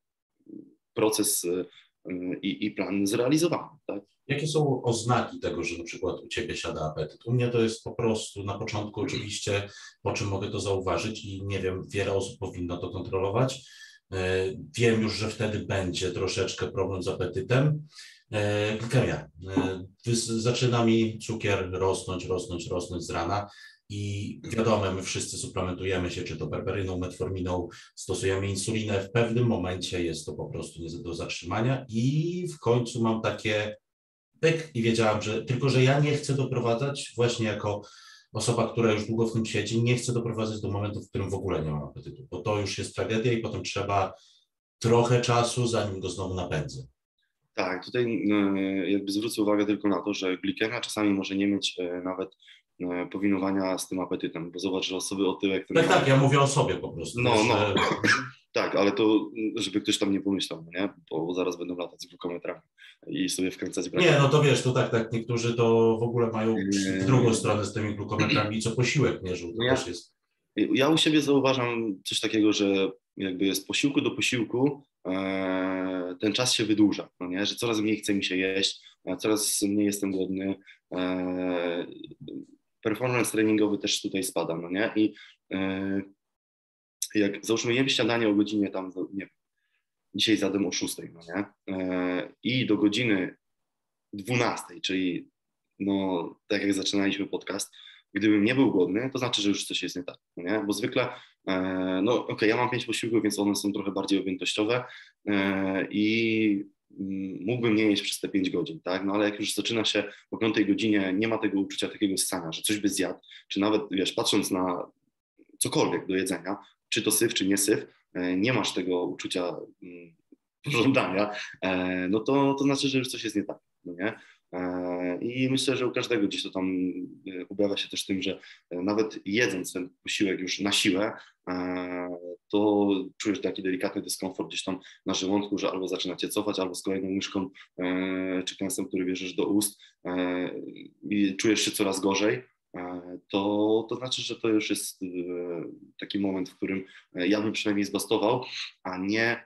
proces i, i plan zrealizowany, tak? Jakie są oznaki tego, że na przykład u Ciebie siada apetyt? U mnie to jest po prostu na początku oczywiście, po czym mogę to zauważyć i nie wiem, wiele osób powinno to kontrolować. Wiem już, że wtedy będzie troszeczkę problem z apetytem. Glikemia. Zaczyna mi cukier rosnąć, rosnąć, rosnąć z rana i wiadomo, my wszyscy suplementujemy się, czy to berberyną, metforminą, stosujemy insulinę. W pewnym momencie jest to po prostu nie do zatrzymania i w końcu mam takie pyk i wiedziałam, że tylko, że ja nie chcę doprowadzać właśnie jako osoba, która już długo w tym siedzi, nie chce doprowadzać do momentu, w którym w ogóle nie mam apetytu, bo to już jest tragedia i potem trzeba trochę czasu, zanim go znowu napędzę. Tak, tutaj jakby zwrócę uwagę tylko na to, że glikemia czasami może nie mieć nawet powinowania z tym apetytem, bo zobacz, że osoby otyłe, które... Tak, tak, ja mówię o sobie po prostu. No, wiesz, no, że... tak, ale to, żeby ktoś tam nie pomyślał, nie? Bo zaraz będą latać z glukometrami i sobie wkręcać brak. Nie, no to wiesz, to tak, tak, niektórzy to w ogóle mają w drugą stronę z tymi glukometrami i co posiłek mierzą, to ja, też jest... Ja u siebie zauważam coś takiego, że jakby z posiłku do posiłku e, ten czas się wydłuża, no nie? Że coraz mniej chce mi się jeść, coraz mniej jestem głodny, e, performance treningowy też tutaj spada, no nie? I e, jak załóżmy jem śniadanie o godzinie tam, nie wiem, dzisiaj zjadłem o szóstej, no nie? E, I do godziny dwunastej, czyli no tak jak zaczynaliśmy podcast, gdybym nie był głodny, to znaczy, że już coś jest nie tak, no nie? Bo zwykle, e, no okej, okay, ja mam pięć posiłków, więc one są trochę bardziej objętościowe e, i m, mógłbym nie jeść przez te pięć godzin, tak? No ale jak już zaczyna się po piątej godzinie, nie ma tego uczucia takiego ssania, że coś by zjadł, czy nawet, wiesz, patrząc na cokolwiek do jedzenia, czy to syf, czy nie syf, e, nie masz tego uczucia m, żądania, e, no to, to znaczy, że już coś jest nie tak, no nie? I myślę, że u każdego gdzieś to tam objawia się też tym, że nawet jedząc ten posiłek już na siłę, to czujesz taki delikatny dyskomfort gdzieś tam na żołądku, że albo zaczyna cię cofać, albo z kolejną łyżką czy kęsem, który bierzesz do ust i czujesz się coraz gorzej, to, to znaczy, że to już jest taki moment, w którym ja bym przynajmniej zbastował, a nie...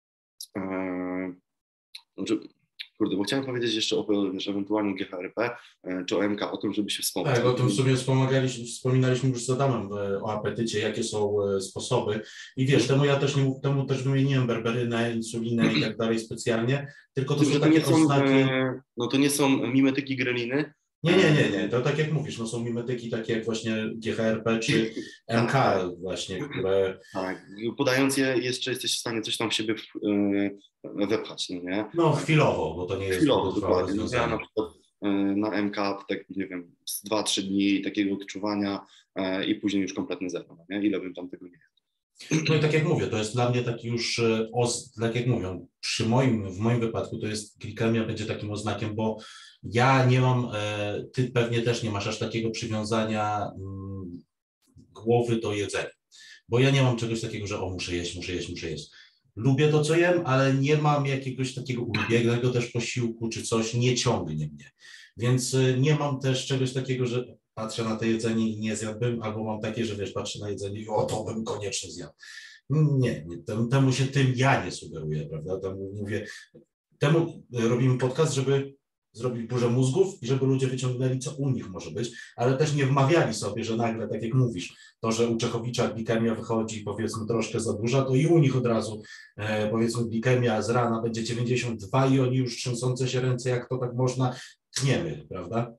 Znaczy, Kurde, bo chciałem powiedzieć jeszcze o wiesz, ewentualnie G H R P czy o M K, o tym, żeby się wspomnieć. Tak, o tym sobie wspomagaliśmy, wspominaliśmy już z Adamem o apetycie, jakie są sposoby. I wiesz, temu ja też nie, temu też wymieniłem berberynę, insulinę i tak dalej specjalnie, tylko to Tylko, są to takie nie są, oznaki... No to nie są mimetyki greliny. Nie, nie, nie, nie, to tak jak mówisz, no są mimetyki takie jak właśnie G H R P czy M K tak, właśnie, które... Tak, podając je jeszcze jesteś w stanie coś tam w siebie wepchać, no nie? No chwilowo, bo to nie jest chwilowo, dokładnie. No, ja rozwiązanie. na przykład na M K, tak nie wiem, z dwa trzy dni takiego odczuwania i później już kompletny zero, no nie? Ile bym tam tego nie jadł. No i tak jak mówię, to jest dla mnie taki już, os, tak jak mówią, przy moim, w moim wypadku to jest glikemia będzie takim oznakiem, bo ja nie mam, ty pewnie też nie masz aż takiego przywiązania głowy do jedzenia, bo ja nie mam czegoś takiego, że o muszę jeść, muszę jeść, muszę jeść. Lubię to, co jem, ale nie mam jakiegoś takiego ulubionego też posiłku czy coś, nie ciągnie mnie. Więc nie mam też czegoś takiego, że patrzę na to jedzenie i nie zjadłbym, albo mam takie, że wiesz, patrzę na jedzenie i o, to bym koniecznie zjadł. Nie, nie temu, temu się tym ja nie sugeruję, prawda? Temu mówię, temu robimy podcast, żeby zrobić burzę mózgów i żeby ludzie wyciągnęli, co u nich może być, ale też nie wmawiali sobie, że nagle, tak jak mówisz, to, że u Czechowicza glikemia wychodzi powiedzmy troszkę za duża, to i u nich od razu e, powiedzmy glikemia z rana będzie dziewięćdziesiąt dwa i oni już trzęsące się ręce, jak to tak można, tniemy, prawda?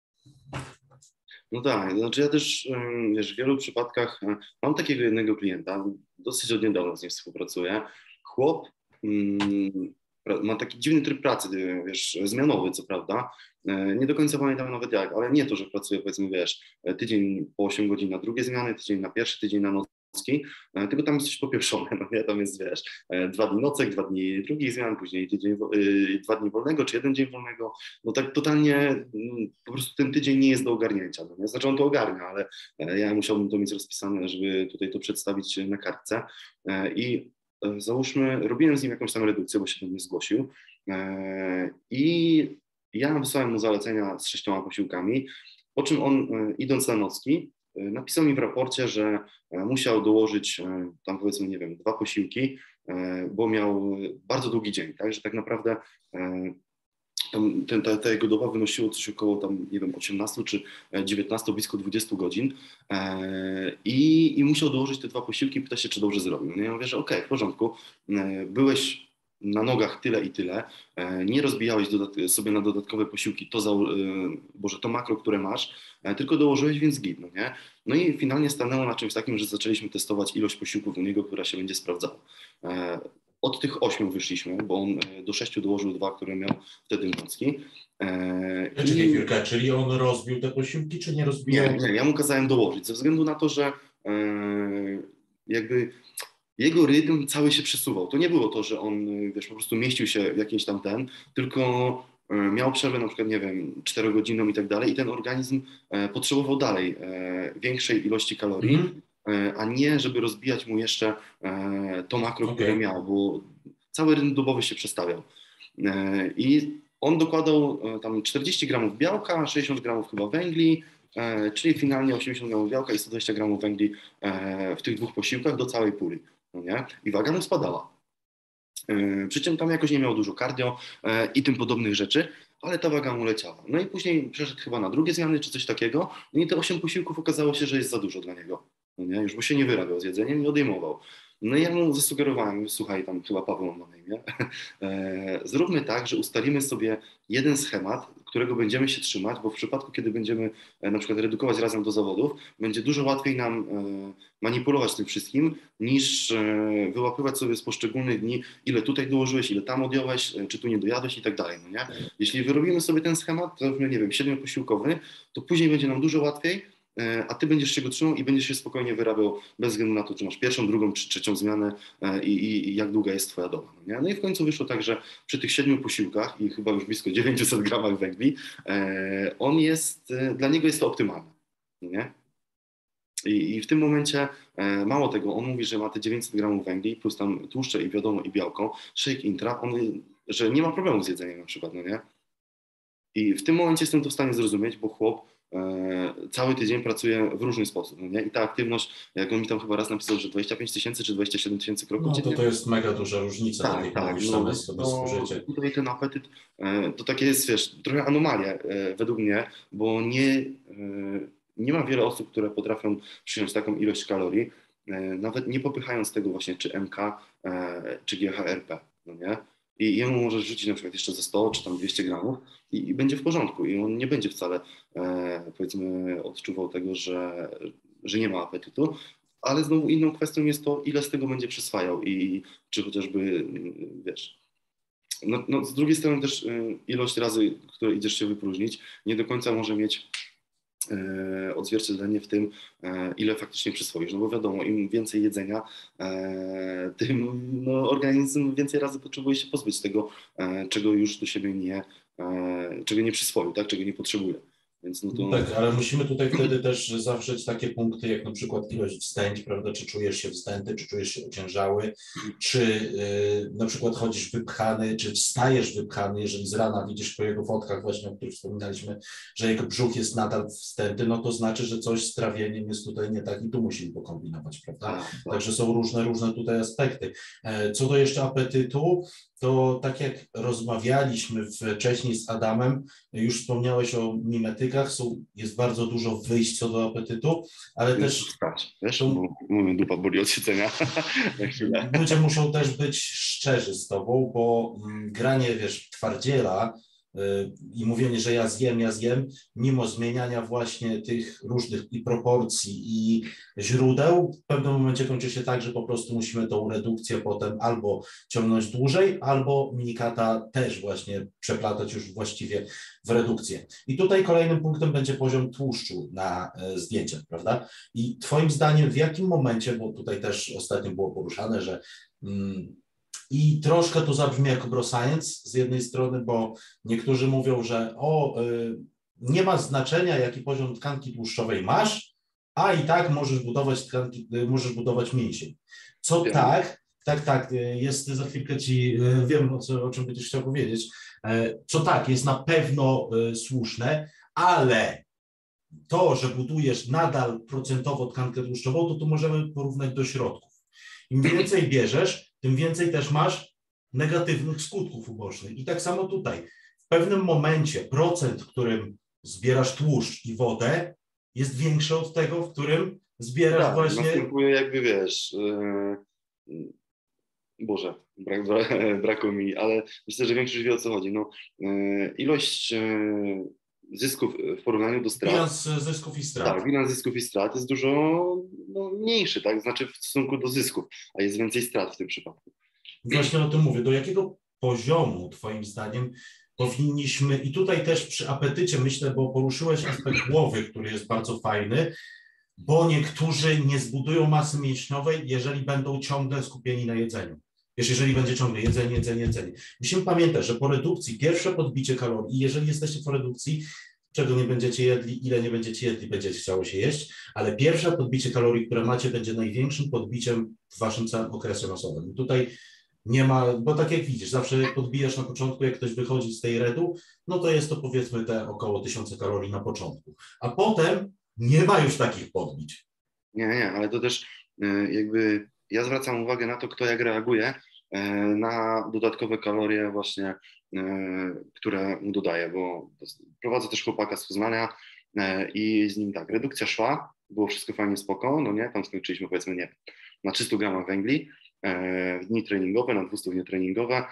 No tak, znaczy ja też wiesz, w wielu przypadkach mam takiego jednego klienta, dosyć od niedawna z nim współpracuję. Chłop mm, ma taki dziwny tryb pracy, wiesz, zmianowy, co prawda. Nie do końca pamiętam nawet jak, ale nie to, że pracuje, powiedzmy, wiesz, tydzień po osiem godzin na drugie zmiany, tydzień na pierwszy, tydzień na nocki, tylko tam jest coś popieprzone, no nie, tam jest, wiesz, dwa dni nocek, dwa dni drugich zmian, później tydzień, dwa dni wolnego, czy jeden dzień wolnego, no tak totalnie po prostu ten tydzień nie jest do ogarnięcia, no nie, znaczy on to ogarnia, ale ja musiałbym to mieć rozpisane, żeby tutaj to przedstawić na kartce i załóżmy, robiłem z nim jakąś tam redukcję, bo się do mnie zgłosił i ja wysłałem mu zalecenia z sześcioma posiłkami, po czym on, idąc na nocki, napisał mi w raporcie, że musiał dołożyć tam powiedzmy, nie wiem, dwa posiłki, bo miał bardzo długi dzień, tak, że tak naprawdę tam ten, ta, ta jego doba wynosiło coś około tam, nie wiem, osiemnaście czy dziewiętnaście, blisko dwadzieścia godzin e, i, i musiał dołożyć te dwa posiłki i pyta się, czy dobrze zrobił. No ja mówię, że okej, okay, w porządku, e, byłeś na nogach tyle i tyle, e, nie rozbijałeś dodat- sobie na dodatkowe posiłki to, za, e, Boże, to makro, które masz, e, tylko dołożyłeś, więc git, no nie? No i finalnie stanęło na czymś takim, że zaczęliśmy testować ilość posiłków u niego, która się będzie sprawdzała. E, Od tych ośmiu wyszliśmy, bo on do sześciu dołożył dwa, które miał wtedy Mącki. Eee, Czekaj chwilkę, czyli on rozbił te posiłki, czy nie rozbijał? Nie, nie, ja mu kazałem dołożyć, ze względu na to, że e, jakby jego rytm cały się przesuwał. To nie było to, że on, wiesz, po prostu mieścił się w jakiś tam ten, tylko e, miał przerwę na przykład, nie wiem, czterogodzinną i tak dalej i ten organizm e, potrzebował dalej e, większej ilości kalorii, mm-hmm. a nie, żeby rozbijać mu jeszcze e, to makro, okay. które miał, bo cały rytm dobowy się przestawiał. E, I on dokładał e, tam czterdzieści gramów białka, sześćdziesiąt gramów chyba węgli, e, czyli finalnie osiemdziesiąt gramów białka i sto dwadzieścia gramów węgli e, w tych dwóch posiłkach do całej puli. No nie? I waga mu spadała. E, przy czym tam jakoś nie miał dużo cardio e, i tym podobnych rzeczy, ale ta waga mu leciała. No i później przeszedł chyba na drugie zmiany czy coś takiego, no i te osiem posiłków okazało się, że jest za dużo dla niego. No nie? Już bo się nie wyrabiał z jedzeniem i odejmował. No i ja mu zasugerowałem, słuchaj, tam chyba Paweł ma na imię, e, zróbmy tak, że ustalimy sobie jeden schemat, którego będziemy się trzymać, bo w przypadku, kiedy będziemy e, na przykład redukować razem do zawodów, będzie dużo łatwiej nam e, manipulować tym wszystkim, niż e, wyłapywać sobie z poszczególnych dni, ile tutaj dołożyłeś, ile tam odjąłeś, e, czy tu nie dojadłeś i tak dalej, no nie? Jeśli wyrobimy sobie ten schemat, to nie wiem, siedmioposiłkowy, to później będzie nam dużo łatwiej, a ty będziesz się go trzymał i będziesz się spokojnie wyrabiał bez względu na to, czy masz pierwszą, drugą czy trzecią zmianę i, i, i jak długa jest twoja doba. No, no i w końcu wyszło tak, że przy tych siedmiu posiłkach i chyba już blisko dziewięćset gramach węgli, e, on jest, e, dla niego jest to optymalne. Nie? I, I w tym momencie, e, mało tego, on mówi, że ma te dziewięćset gramów węgli plus tam tłuszcze i wiadomo i białko, shake intra, on, że nie ma problemu z jedzeniem na przykład, no nie? I w tym momencie jestem to w stanie zrozumieć, bo chłop cały tydzień pracuje w różny sposób, no nie? I ta aktywność, jak on mi tam chyba raz napisał, że dwadzieścia pięć tysięcy czy dwadzieścia siedem tysięcy kroków no, dziennie. to to jest mega duża różnica, tak, tak, tak, mówisz, no, same sobie stworzycie. Tutaj ten apetyt, to takie jest, wiesz, trochę anomalia według mnie, bo nie, nie ma wiele osób, które potrafią przyjąć taką ilość kalorii, nawet nie popychając tego właśnie czy M K, czy G H R P, no nie? I jemu możesz rzucić na przykład jeszcze ze sto czy tam dwieście gramów i, i będzie w porządku i on nie będzie wcale e, powiedzmy odczuwał tego, że, że nie ma apetytu, ale znowu inną kwestią jest to, ile z tego będzie przyswajał i czy chociażby, wiesz, no, no z drugiej strony też y, ilość razy, które idziesz się wypróżnić, nie do końca może mieć E, odzwierciedlenie w tym, e, ile faktycznie przyswoisz. No bo wiadomo, im więcej jedzenia, e, tym no, organizm więcej razy potrzebuje się pozbyć tego, e, czego już do siebie nie, e, czego nie przyswoił, tak? Czego nie potrzebuje. Więc no to... Tak, ale musimy tutaj wtedy też zawrzeć takie punkty, jak na przykład ilość wstęć, prawda? Czy czujesz się wstęty, czy czujesz się ociężały, czy yy, na przykład chodzisz wypchany, czy wstajesz wypchany, jeżeli z rana widzisz po jego fotkach właśnie, o których wspominaliśmy, że jego brzuch jest nadal wstęty, no to znaczy, że coś z trawieniem jest tutaj nie tak i tu musimy pokombinować, prawda? Tak, tak. Także są różne, różne tutaj aspekty. Co do jeszcze apetytu, to tak jak rozmawialiśmy wcześniej z Adamem, już wspomniałeś o mimetykach, są, jest bardzo dużo wyjść co do apetytu, ale też... Spać, wiesz, to, bo mówię, dupa boli od siedzenia. Ludzie muszą też być szczerzy z tobą, bo granie, wiesz, twardziela i mówienie, że ja zjem, ja zjem, mimo zmieniania właśnie tych różnych i proporcji i źródeł, w pewnym momencie kończy się tak, że po prostu musimy tą redukcję potem albo ciągnąć dłużej, albo minikata też właśnie przeplatać już właściwie w redukcję. I tutaj kolejnym punktem będzie poziom tłuszczu na zdjęciach, prawda? I twoim zdaniem w jakim momencie, bo tutaj też ostatnio było poruszane, że mm, i troszkę to zabrzmi jako bro science z jednej strony, bo niektórzy mówią, że o, y, nie ma znaczenia, jaki poziom tkanki tłuszczowej masz, a i tak możesz budować tkanki, y, możesz budować mięsień. Co Wiem. tak, tak, tak, y, jest za chwilkę ci, y, wiem o, co, o czym będziesz chciał powiedzieć, y, co tak, jest na pewno y, słuszne, ale to, że budujesz nadal procentowo tkankę tłuszczową, to tu możemy porównać do środków. Im więcej bierzesz, tym więcej też masz negatywnych skutków ubocznych. I tak samo tutaj. w pewnym momencie procent, w którym zbierasz tłuszcz i wodę, jest większy od tego, w którym zbierasz Tak, właśnie... następuje jakby, wiesz, yy, Boże, brak, brak, brakło mi, ale myślę, że większość wie, o co chodzi. No, yy, ilość yy, zysków w porównaniu do strat, Bilans zysków i tak, strat. bilans zysków i strat jest dużo no, mniejszy, tak, znaczy w stosunku do zysków, a jest więcej strat w tym przypadku. Właśnie o tym mówię. Do jakiego poziomu, Twoim zdaniem, powinniśmy, i tutaj też przy apetycie myślę, bo poruszyłeś aspekt głowy, który jest bardzo fajny, bo niektórzy nie zbudują masy mięśniowej, jeżeli będą ciągle skupieni na jedzeniu. Wiesz, jeżeli będzie ciągle jedzenie, jedzenie, jedzenie. Musimy pamiętać, że po redukcji, pierwsze podbicie kalorii, jeżeli jesteście po redukcji, czego nie będziecie jedli, ile nie będziecie jedli, będziecie chciało się jeść, ale pierwsze podbicie kalorii, które macie, będzie największym podbiciem w waszym całym okresie masowym. I tutaj nie ma, bo tak jak widzisz, zawsze jak podbijasz na początku, jak ktoś wychodzi z tej redu, no to jest to powiedzmy te około tysiące kalorii na początku. A potem nie ma już takich podbić. Nie, nie, ale to też y, jakby ja zwracam uwagę na to, kto jak reaguje y, na dodatkowe kalorie właśnie, y, które mu dodaję, bo prowadzę też chłopaka z Poznania y, i z nim tak, redukcja szła, było wszystko fajnie spoko, no nie, tam skończyliśmy powiedzmy, nie na trzystu gramach węgli, w dni treningowe, na dwustu dni treningowe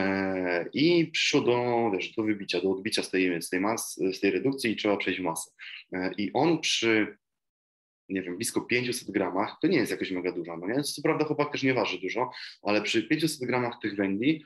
i przyszło do, wiesz, do wybicia, do odbicia z tej, z tej, mas, z tej redukcji i trzeba przejść w masę. I on przy, nie wiem, blisko pięciuset gramach, to nie jest jakoś mega dużo, no nie? Co prawda chłopak też nie waży dużo, ale przy pięciuset gramach tych węgli,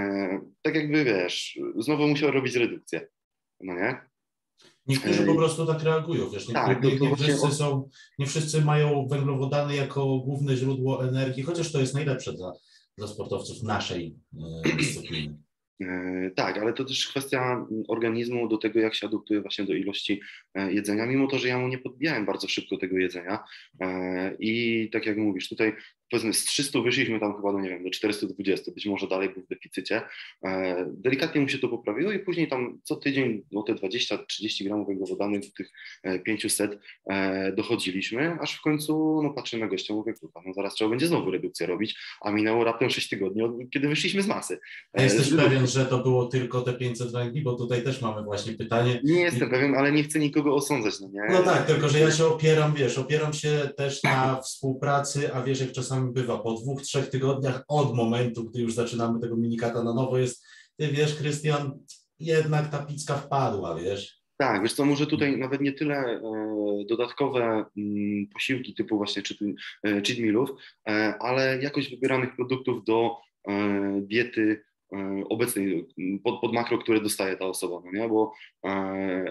tak jakby, wiesz, znowu musiał robić redukcję, no nie? Niektórzy po prostu tak reagują, wiesz, Tak, nie, to, to nie, właśnie wszyscy są, nie wszyscy mają węglowodany jako główne źródło energii, chociaż to jest najlepsze dla, dla sportowców naszej e, dyscypliny. E, Tak, ale to też kwestia organizmu do tego, jak się adaptuje właśnie do ilości e, jedzenia, mimo to, że ja mu nie podbijałem bardzo szybko tego jedzenia e, i tak jak mówisz, tutaj powiedzmy z trzystu wyszliśmy tam chyba do, nie wiem, do czterystu dwudziestu, być może dalej był w deficycie, e, delikatnie mu się to poprawiło i później tam co tydzień no te dwadzieścia trzydzieści gramów węglowodanów do tych e, pięciuset e, dochodziliśmy, aż w końcu no patrzę na gościa, mówię, kurwa, no zaraz trzeba będzie znowu redukcję robić, a minęło raptem sześć tygodni, od, kiedy wyszliśmy z masy. A E, jesteś z pewien, że to było tylko te pięćset węgli, bo tutaj też mamy właśnie pytanie. Nie jestem pewien, ale nie chcę nikogo osądzać, no nie? No tak, tylko że ja się opieram, wiesz, opieram się też na współpracy, a wiesz, jak czasami bywa, po dwóch, trzech tygodniach od momentu, gdy już zaczynamy tego minikata na nowo jest, ty wiesz, Krystian, jednak ta picka wpadła, wiesz. Tak, wiesz co, może tutaj nawet nie tyle e, dodatkowe m, posiłki typu właśnie cheat, e, cheat mealów, e, ale jakość wybieranych produktów do e, diety e, obecnej, pod, pod makro, które dostaje ta osoba, no nie? Bo e,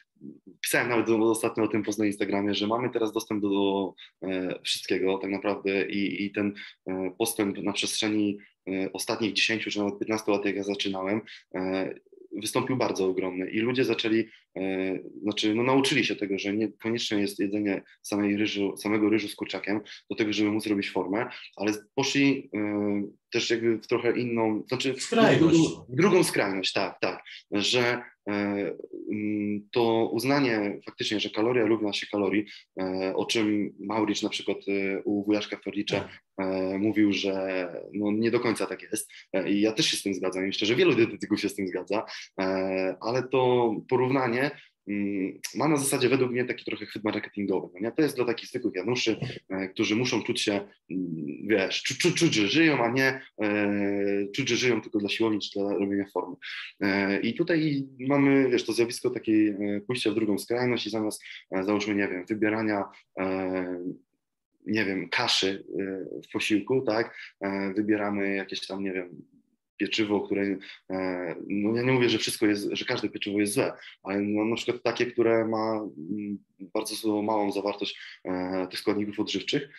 pisałem nawet ostatnio o tym post na Instagramie, że mamy teraz dostęp do, do e, wszystkiego tak naprawdę i, i ten e, postęp na przestrzeni e, ostatnich dziesięciu czy nawet piętnastu lat, jak ja zaczynałem, e, wystąpił bardzo ogromny i ludzie zaczęli, e, znaczy no, nauczyli się tego, że niekoniecznie jest jedzenie samej ryżu, samego ryżu z kurczakiem do tego, żeby móc robić formę, ale poszli e, też jakby w trochę inną, znaczy Skrajność. W, drugą, w drugą skrajność, tak, tak, że e, to uznanie faktycznie, że kaloria równa się kalorii, e, o czym Mauricz na przykład e, u wujaszka Ferlicza e, mówił, że no, nie do końca tak jest e, i ja też się z tym zgadzam i myślę, że wielu dietetyków się z tym zgadza, e, ale to porównanie ma na zasadzie według mnie taki trochę chwyt marketingowy. No nie? To jest dla takich zwykłych Januszy, e, którzy muszą czuć się, wiesz, czuć, czu, czu, że żyją, a nie e, czuć, że żyją tylko dla siłowni czy dla robienia formy. E, I tutaj mamy, wiesz, to zjawisko takiej e, pójścia w drugą skrajność i zamiast, e, załóżmy, nie wiem, wybierania e, nie wiem, kaszy e, w posiłku, tak, e, wybieramy jakieś tam, nie wiem, pieczywo, które, no ja nie mówię, że wszystko jest, że każde pieczywo jest złe, ale no, na przykład takie, które ma bardzo małą zawartość tych składników odżywczych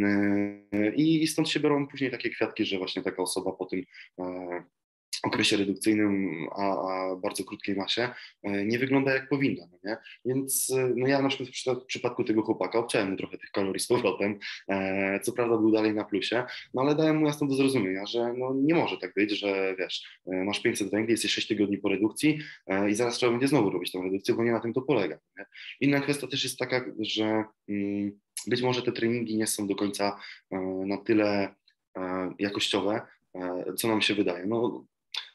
i stąd się biorą później takie kwiatki, że właśnie taka osoba po tym okresie redukcyjnym, a, a bardzo krótkiej masie, nie wygląda jak powinna, no nie? Więc no ja na przykład w przypadku tego chłopaka obciąłem mu trochę tych kalorii z powrotem, e, co prawda był dalej na plusie, no ale dałem mu jasno do zrozumienia, że no nie może tak być, że wiesz, masz pięćset węgli, jesteś sześć tygodni po redukcji e, i zaraz trzeba będzie znowu robić tą redukcję, bo nie na tym to polega. Nie? Inna kwestia też jest taka, że mm, być może te treningi nie są do końca e, na tyle e, jakościowe, e, co nam się wydaje. No,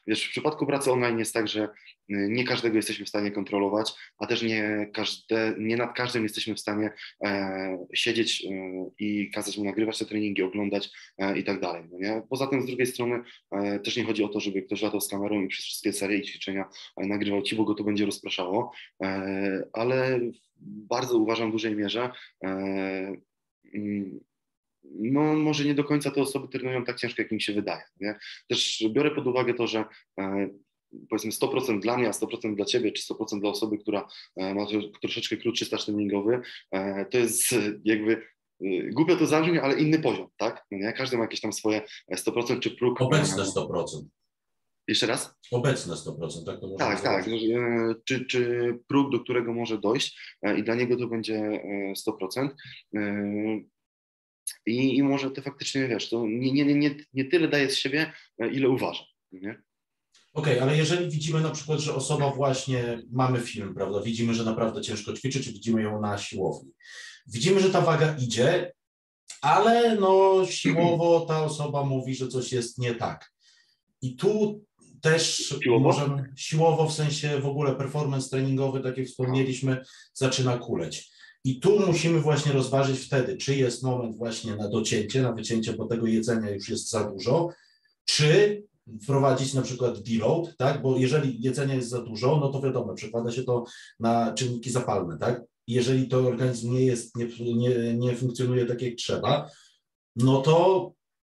wiesz, w przypadku pracy online jest tak, że nie każdego jesteśmy w stanie kontrolować, a też nie, każde, nie nad każdym jesteśmy w stanie e, siedzieć e, i kazać mu nagrywać te treningi, oglądać e, i tak dalej. No nie? Poza tym z drugiej strony e, też nie chodzi o to, żeby ktoś latał z kamerą i przez wszystkie serie i ćwiczenia e, nagrywał ci, bo go to będzie rozpraszało, e, ale bardzo uważam w dużej mierze e, mm, no może nie do końca te osoby trenują tak ciężko, jak im się wydaje. Nie? Też biorę pod uwagę to, że e, powiedzmy sto procent dla mnie, a sto procent dla ciebie, czy sto procent dla osoby, która e, ma troszeczkę krótszy staż treningowy, e, to jest jakby, e, głupio to zabrzmi, ale inny poziom, tak? No nie? Każdy ma jakieś tam swoje sto procent czy próg. Obecne sto procent. Jeszcze raz? Obecne sto procent, tak to można Tak, tak. E, Czy, czy próg, do którego może dojść e, i dla niego to będzie e, sto procent. E, I, I może to faktycznie, wiesz, to nie, nie, nie, nie tyle daje z siebie, ile uważa, nie? Okej, okay, ale jeżeli widzimy na przykład, że osoba właśnie, mamy film, prawda, widzimy, że naprawdę ciężko ćwiczy, czy widzimy ją na siłowni. Widzimy, że ta waga idzie, ale no siłowo ta osoba mówi, że coś jest nie tak. I tu też Siłowo? możemy, siłowo w sensie w ogóle performance treningowy, tak jak wspomnieliśmy, zaczyna kuleć. I tu musimy właśnie rozważyć wtedy, czy jest moment właśnie na docięcie, na wycięcie, bo tego jedzenia już jest za dużo, czy wprowadzić na przykład deload, tak? Bo jeżeli jedzenia jest za dużo, no to wiadomo, przekłada się to na czynniki zapalne, tak? Jeżeli to organizm nie jest, nie, nie, nie funkcjonuje tak jak trzeba, no to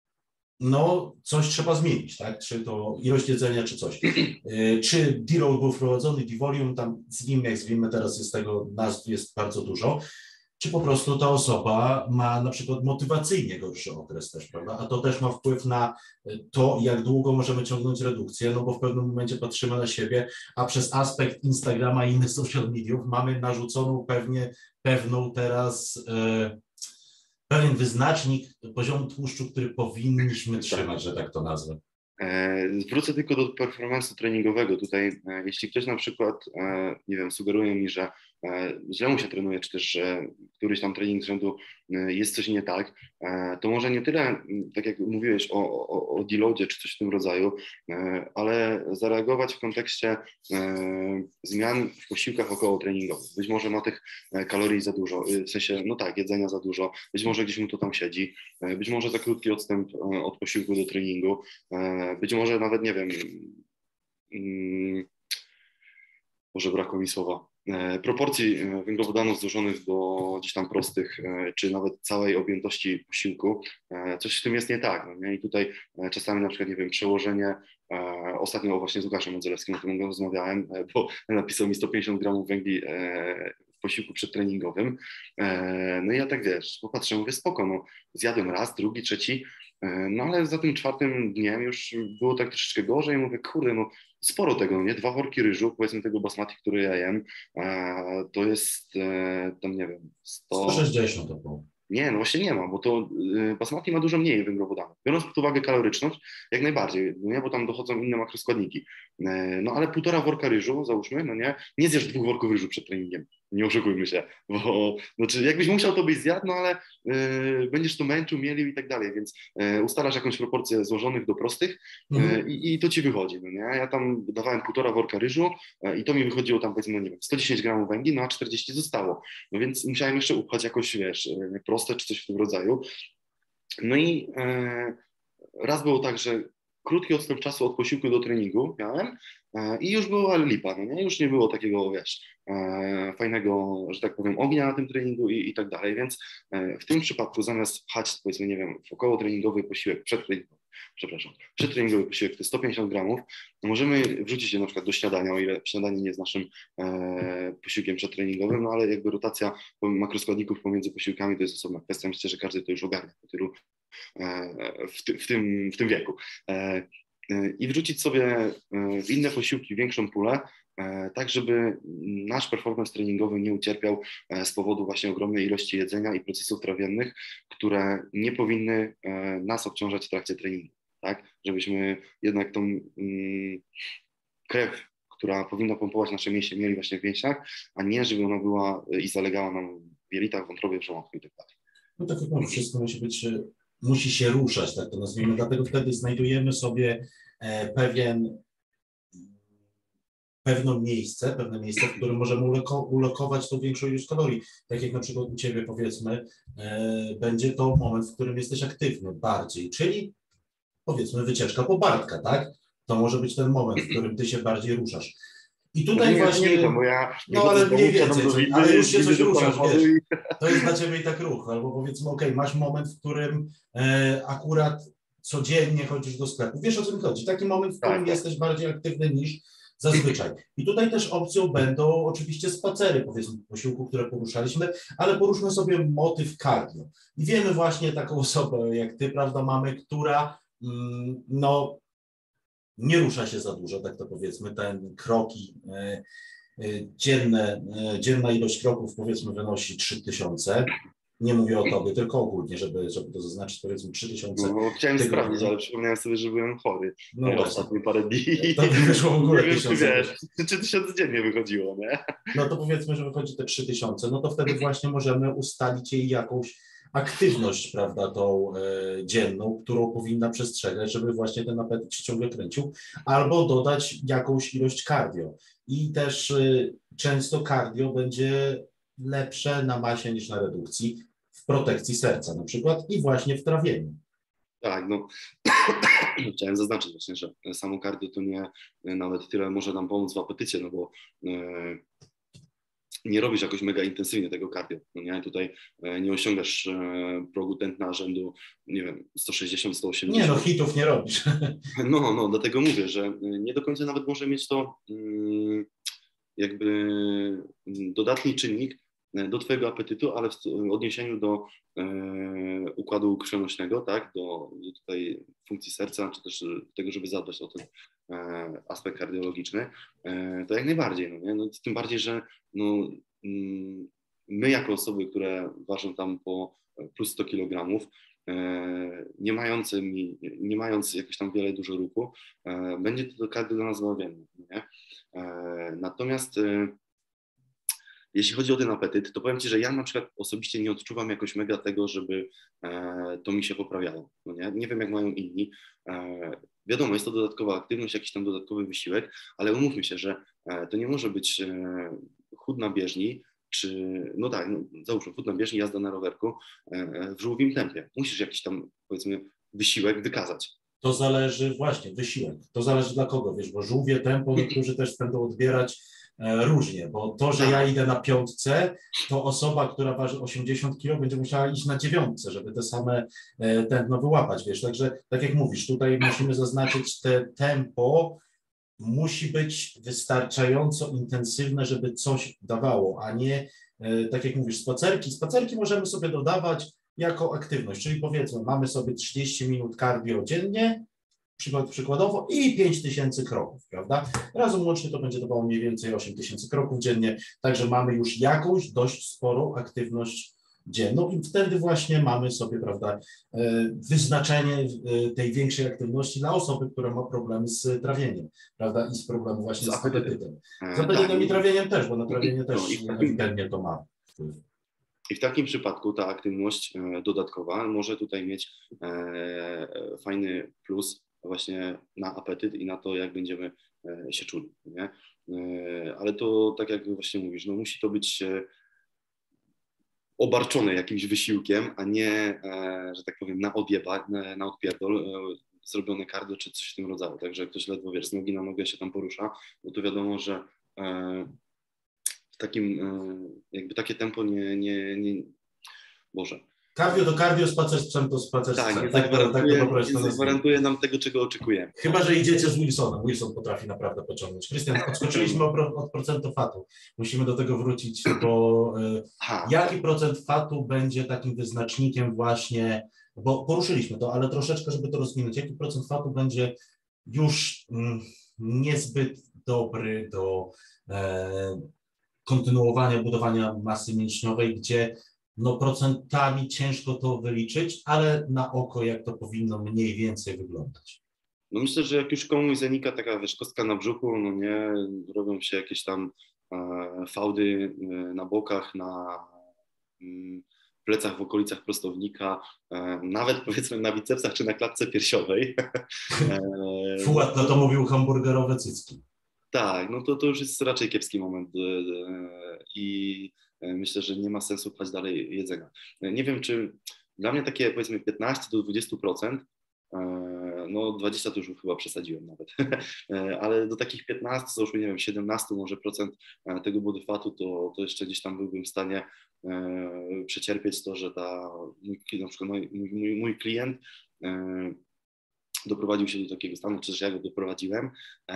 no coś trzeba zmienić, tak? Czy to ilość jedzenia, czy coś. Czy deload był wprowadzony, devolium, tam zwimy jak zwimy, teraz jest tego nazw jest bardzo dużo, czy po prostu ta osoba ma na przykład motywacyjnie gorszy okres też, prawda? A to też ma wpływ na to, jak długo możemy ciągnąć redukcję, no bo w pewnym momencie patrzymy na siebie, a przez aspekt Instagrama i innych social mediów mamy narzuconą pewnie pewną teraz e, pewien wyznacznik poziomu tłuszczu, który powinniśmy trzymać, że tak to nazwę. Wrócę tylko do performance'u treningowego. Tutaj, jeśli ktoś na przykład, nie wiem, sugeruje mi, że źle mu się trenuje, czy też, że któryś tam trening z rzędu jest coś nie tak, to może nie tyle, tak jak mówiłeś o, o, o deloadzie, czy coś w tym rodzaju, ale zareagować w kontekście zmian w posiłkach okołotreningowych. Być może ma tych kalorii za dużo, w sensie, no tak, jedzenia za dużo, być może gdzieś mu to tam siedzi, być może za krótki odstęp od posiłku do treningu, być może nawet, nie wiem, może brakło mi słowa, proporcji węglowodanów złożonych do gdzieś tam prostych, czy nawet całej objętości posiłku, coś w tym jest nie tak. No nie? I tutaj czasami na przykład, nie wiem, przełożenie, ostatnio właśnie z Łukaszem Modzelewskim o tym rozmawiałem, bo napisał mi sto pięćdziesiąt gramów węgli w posiłku przedtreningowym. No i ja tak, wiesz, popatrzę, mówię, spoko, no zjadłem raz, drugi, trzeci, no ale za tym czwartym dniem już było tak troszeczkę gorzej. Mówię, kurde, no sporo tego, nie? Dwa worki ryżu, powiedzmy tego basmati, który ja jem, to jest tam, nie wiem, sto... sto sześćdziesiąt to było. Nie, no właśnie nie ma, bo to basmati ma dużo mniej węglowodanów. Biorąc pod uwagę kaloryczność, jak najbardziej, no nie, bo tam dochodzą inne makroskładniki. No ale półtora worka ryżu, załóżmy, no nie, nie zjesz dwóch worków ryżu przed treningiem. Nie oszukujmy się, bo znaczy jakbyś musiał, to byś zjadł, no ale y, będziesz to męczył, mielił i tak dalej, więc y, ustalasz jakąś proporcję złożonych do prostych y, i, i to ci wychodzi, no nie? Ja tam dawałem półtora worka ryżu y, i to mi wychodziło tam, powiedzmy, no nie wiem, sto dziesięć gramów węgli, no a czterdzieści zostało, no więc musiałem jeszcze upchać jakoś, wiesz, y, proste czy coś w tym rodzaju. No i y, raz było tak, że krótki odstęp czasu od posiłku do treningu miałem i już była lipa, no nie? Już nie było takiego, wiesz, fajnego, że tak powiem, ognia na tym treningu i, i tak dalej, więc w tym przypadku zamiast pchać, powiedzmy, nie wiem, w około treningowy posiłek, przedtreningowy, przepraszam, przedtreningowy posiłek to jest sto pięćdziesiąt gramów, no możemy wrzucić je na przykład do śniadania, o ile śniadanie nie jest naszym e, posiłkiem przedtreningowym, no ale jakby rotacja makroskładników pomiędzy posiłkami to jest osobna kwestia, myślę, że każdy to już ogarnia po tylu, e, w, ty, w, tym, w tym wieku. E, i wrzucić sobie w inne posiłki większą pulę, tak żeby nasz performance treningowy nie ucierpiał z powodu właśnie ogromnej ilości jedzenia i procesów trawiennych, które nie powinny nas obciążać w trakcie treningu, tak? Żebyśmy jednak tą mm, krew, która powinna pompować nasze mięśnie, mieli właśnie w mięśniach, a nie żeby ona była i zalegała nam w jelitach, wątrobie, w żołądku i tak dalej. No tak jak mówię, wszystko musi być, musi się ruszać, tak to nazwijmy, dlatego wtedy znajdujemy sobie pewien pewne miejsce, pewne miejsce, w którym możemy uloko, ulokować tą większą ilość kalorii. Tak jak na przykład u Ciebie, powiedzmy, e, będzie to moment, w którym jesteś aktywny bardziej, czyli powiedzmy wycieczka po Bartka, tak? To może być ten moment, w którym Ty się bardziej ruszasz. I tutaj nie, właśnie, nie ruszam, bo ja no ale mniej więcej, do coś, windy, ale już się windy coś do ruszasz, samochodu wiesz, i- to jest dla Ciebie i tak ruch, albo powiedzmy, okej, masz moment, w którym e, akurat codziennie chodzisz do sklepu, wiesz, o co mi chodzi, taki moment, w którym Tak, tak. jesteś bardziej aktywny niż zazwyczaj. I tutaj też opcją będą oczywiście spacery, powiedzmy, po posiłku, które poruszaliśmy, ale poruszmy sobie motyw cardio. I wiemy właśnie taką osobę jak Ty, prawda, mamy, która mm, no nie rusza się za dużo, tak to powiedzmy, ten kroki e, e, dzienne, e, dzienna ilość kroków powiedzmy wynosi trzy tysiące. Nie mówię o tobie, tylko ogólnie, żeby, żeby to zaznaczyć, powiedzmy trzy tysiące. No, bo chciałem tygodnie. sprawdzić, ale przypomniałem sobie, że byłem chory No e, właśnie. ostatnie parę dni. To by wyszło w ogóle Nie wiem, czy tysiąc. wiesz, trzy tysiące dziennie wychodziło, nie? No to powiedzmy, że wychodzi te trzy tysiące, no to wtedy właśnie możemy ustalić jej jakąś aktywność, prawda, tą e, dzienną, którą powinna przestrzegać, żeby właśnie ten apetyt się ciągle kręcił, albo dodać jakąś ilość cardio. I też e, często cardio będzie lepsze na masie niż na redukcji, w protekcji serca na przykład i właśnie w trawieniu. Tak, no chciałem zaznaczyć właśnie, że samo cardio to nie nawet tyle może nam pomóc w apetycie, no bo e, nie robisz jakoś mega intensywnie tego cardio, no nie? Tutaj e, nie osiągasz e, progu tętna rzędu, nie wiem, sto sześćdziesiąt, sto osiemdziesiąt. Nie no, hitów nie robisz. No, no, dlatego mówię, że nie do końca nawet może mieć to mm, jakby mm, dodatni czynnik do Twojego apetytu, ale w odniesieniu do e, układu krwionośnego, tak, do, do tutaj funkcji serca, czy też tego, żeby zadbać o ten e, aspekt kardiologiczny, e, to jak najbardziej, no nie? No, tym bardziej, że no, mm, my jako osoby, które ważą tam po plus sto kilogramów, e, nie, mającymi, nie mając jakoś tam wiele dużo ruchu, e, będzie to cardio dla nas zbawienne, nie? E, natomiast e, jeśli chodzi o ten apetyt, to powiem Ci, że ja na przykład osobiście nie odczuwam jakoś mega tego, żeby e, to mi się poprawiało. No nie? Nie wiem, jak mają inni. E, wiadomo, jest to dodatkowa aktywność, jakiś tam dodatkowy wysiłek, ale umówmy się, że e, to nie może być e, chód na bieżni, czy, no tak, no, załóżmy, chód na bieżni, jazda na rowerku e, w żółwim tempie. Musisz jakiś tam, powiedzmy, wysiłek wykazać. To zależy właśnie, wysiłek. To zależy dla kogo, wiesz, bo żółwie tempo niektórzy też będą odbierać e, różnie, bo to, że ja idę na piątce, to osoba, która waży osiemdziesiąt kilo, będzie musiała iść na dziewiątce, żeby te same e, tętno wyłapać, wiesz, także tak jak mówisz, tutaj musimy zaznaczyć te tempo, musi być wystarczająco intensywne, żeby coś dawało, a nie, e, tak jak mówisz, spacerki. Spacerki możemy sobie dodawać jako aktywność, czyli powiedzmy, mamy sobie trzydzieści minut cardio dziennie, przykład, przykładowo, i pięć tysięcy kroków, prawda? Razem łącznie to będzie dawało mniej więcej osiem tysięcy kroków dziennie, także mamy już jakąś dość sporą aktywność dzienną i wtedy właśnie mamy sobie, prawda, wyznaczenie tej większej aktywności dla osoby, która ma problemy z trawieniem, prawda, i z problemem właśnie z, z apetytem. Z apetytem i trawieniem też, bo na trawienie też no, ewidentnie to ma wpływ. I w takim przypadku ta aktywność dodatkowa może tutaj mieć e, fajny plus właśnie na apetyt i na to, jak będziemy się czuli, nie? E, ale to tak jak właśnie mówisz, no musi to być obarczone jakimś wysiłkiem, a nie, e, że tak powiem, na odjeba, na, na odpierdol e, zrobione cardio czy coś w tym rodzaju. Także ktoś ledwo, wiesz, z nogi na nogę się tam porusza, bo to wiadomo, że e, w takim, jakby takie tempo nie, nie, nie Boże. Cardio to cardio, spacer z psem to spacer z psem. Tak, tak, to, tak to po prostu gwarantuje nam tego, czego oczekujemy. Chyba że idziecie z Wilsonem. Wilson potrafi naprawdę pociągnąć. Krystian, odskoczyliśmy od procentu fatu. Musimy do tego wrócić, bo Aha. jaki procent fatu będzie takim wyznacznikiem właśnie, bo poruszyliśmy to, ale troszeczkę, żeby to rozwinąć, jaki procent fatu będzie już mm, niezbyt dobry do e, kontynuowania budowania masy mięśniowej, gdzie no procentami ciężko to wyliczyć, ale na oko jak to powinno mniej więcej wyglądać. No myślę, że jak już komuś zanika taka, wiesz, kostka na brzuchu, no nie, robią się jakieś tam e, fałdy e, na bokach, na mm, plecach w okolicach prostownika, e, nawet powiedzmy na bicepsach czy na klatce piersiowej. Fułat, no to mówił hamburgerowe cycki. Tak, no to, to już jest raczej kiepski moment i myślę, że nie ma sensu kłaść dalej jedzenia. Nie wiem, czy dla mnie takie powiedzmy piętnaście do dwudziestu procent, no dwadzieścia to już chyba przesadziłem nawet, ale do takich piętnastu, załóżmy, nie wiem, siedemnastu może procent tego body fatu, to, to jeszcze gdzieś tam byłbym w stanie przecierpieć to, że ta, na przykład mój, mój, mój klient doprowadził się do takiego stanu, czy też ja go doprowadziłem,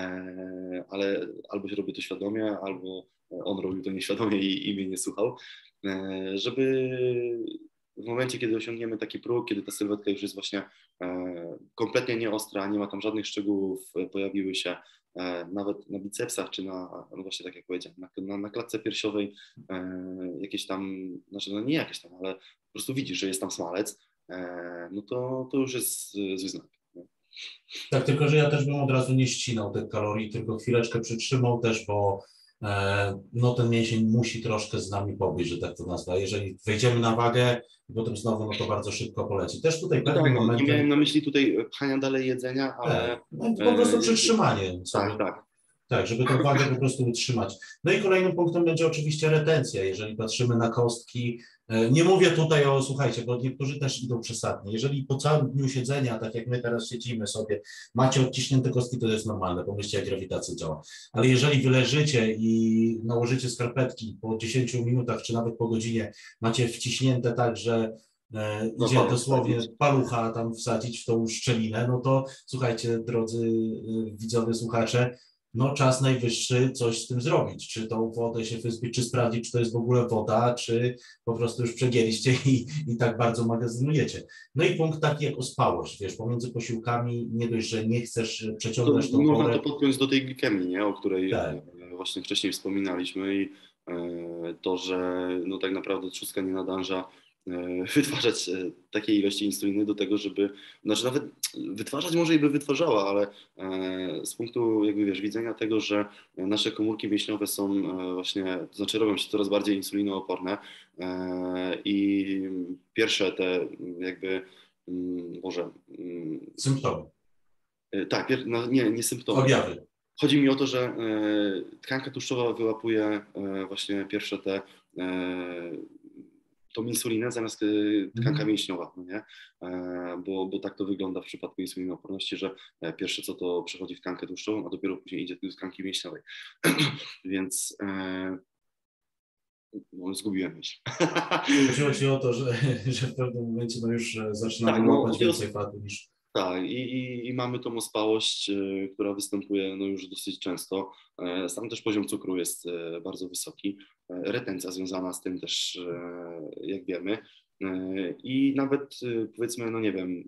ale albo się robi to świadomie, albo on robił to nieświadomie i, i mnie nie słuchał, żeby w momencie, kiedy osiągniemy taki próg, kiedy ta sylwetka już jest właśnie kompletnie nieostra, nie ma tam żadnych szczegółów, pojawiły się nawet na bicepsach, czy na, no właśnie tak jak powiedziałem, na, na, na klatce piersiowej jakieś tam, znaczy no nie jakieś tam, ale po prostu widzisz, że jest tam smalec, no to, to już jest zły znak. Tak, tylko że ja też bym od razu nie ścinał tych kalorii, tylko chwileczkę przytrzymał też, bo e, no ten mięsień musi troszkę z nami pobyć, że tak to nazwę. Jeżeli wejdziemy na wagę, potem znowu, no to bardzo szybko poleci. Też tutaj No pewnym tak, momentem... nie miałem na myśli tutaj pchania dalej jedzenia, ale... Tak, no, po prostu e, przytrzymanie. Tak, tak. Tak, żeby tę wagę po prostu utrzymać. No i kolejnym punktem będzie oczywiście retencja, jeżeli patrzymy na kostki. Nie mówię tutaj o, słuchajcie, bo niektórzy też idą przesadnie. Jeżeli po całym dniu siedzenia, tak jak my teraz siedzimy sobie, macie odciśnięte kostki, to jest normalne, pomyślcie, jak grawitacja działa. Ale jeżeli wy leżycie i nałożycie skarpetki po dziesięciu minutach, czy nawet po godzinie, macie wciśnięte tak, że e, idzie No, dosłownie wsadzić. palucha tam wsadzić w tą szczelinę, no to słuchajcie, drodzy y, widzowie, słuchacze, no czas najwyższy coś z tym zrobić, czy tą wodę się wyzbyć, czy sprawdzić, czy to jest w ogóle woda, czy po prostu już przegięliście i, i tak bardzo magazynujecie. No i punkt taki jak ospałość, wiesz, pomiędzy posiłkami nie dość, że nie chcesz przeciągnąć To tą można porę. to podpiąć do tej glikemii, nie? O której Tak. właśnie wcześniej wspominaliśmy i to, że no tak naprawdę trzustka nie nadąża wytwarzać takiej ilości insuliny do tego, żeby, znaczy nawet wytwarzać może i by wytwarzała, ale z punktu jakby wiesz, widzenia tego, że nasze komórki mięśniowe są właśnie, to znaczy robią się coraz bardziej insulinooporne i pierwsze te jakby, może... Symptomy. Tak, no, nie, nie symptomy. Objawy. Chodzi mi o to, że tkanka tłuszczowa wyłapuje właśnie pierwsze te tą insulinę zamiast tkanka mm. mięśniowa, no nie? Bo, bo tak to wygląda w przypadku insulinooporności, że pierwsze co to przechodzi w tkankę tłuszczową, a dopiero później idzie do tkanki mięśniowej. Więc e, no, zgubiłem myśl. Chodziło ci o to, że, że w pewnym momencie no już zaczynamy tak, no, łapać więcej fatu niż... Tak, i, i, i mamy tą ospałość, y, która występuje no, już dosyć często. E, sam też poziom cukru jest e, bardzo wysoki. E, retencja związana z tym też, e, jak wiemy. E, I nawet e, powiedzmy, no nie wiem,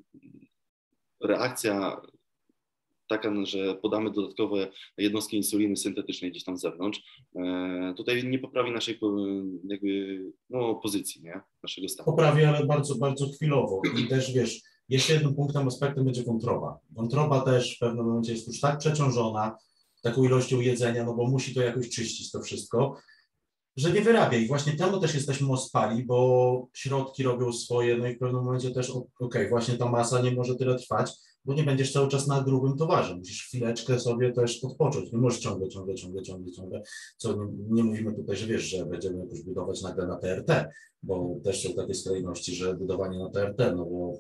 reakcja taka, no, że podamy dodatkowe jednostki insuliny syntetycznej gdzieś tam z zewnątrz, e, tutaj nie poprawi naszej jakby, no, pozycji, nie? Naszego stanu. Poprawi, ale bardzo, bardzo chwilowo. I też wiesz, jeszcze jednym punktem, aspektem będzie wątroba. Wątroba też w pewnym momencie jest już tak przeciążona taką ilością jedzenia, no bo musi to jakoś czyścić to wszystko, że nie wyrabia. I właśnie temu też jesteśmy ospali, bo środki robią swoje, no i w pewnym momencie też, okej, okay, właśnie ta masa nie może tyle trwać, bo nie będziesz cały czas na grubym towarze. Musisz chwileczkę sobie też odpocząć. Nie możesz ciągle, ciągle, ciągle, ciągle, ciągle. Co nie, nie mówimy tutaj, że wiesz, że będziemy jakoś budować nagle na T R T, bo też są takie skrajności, że budowanie na T R T, no bo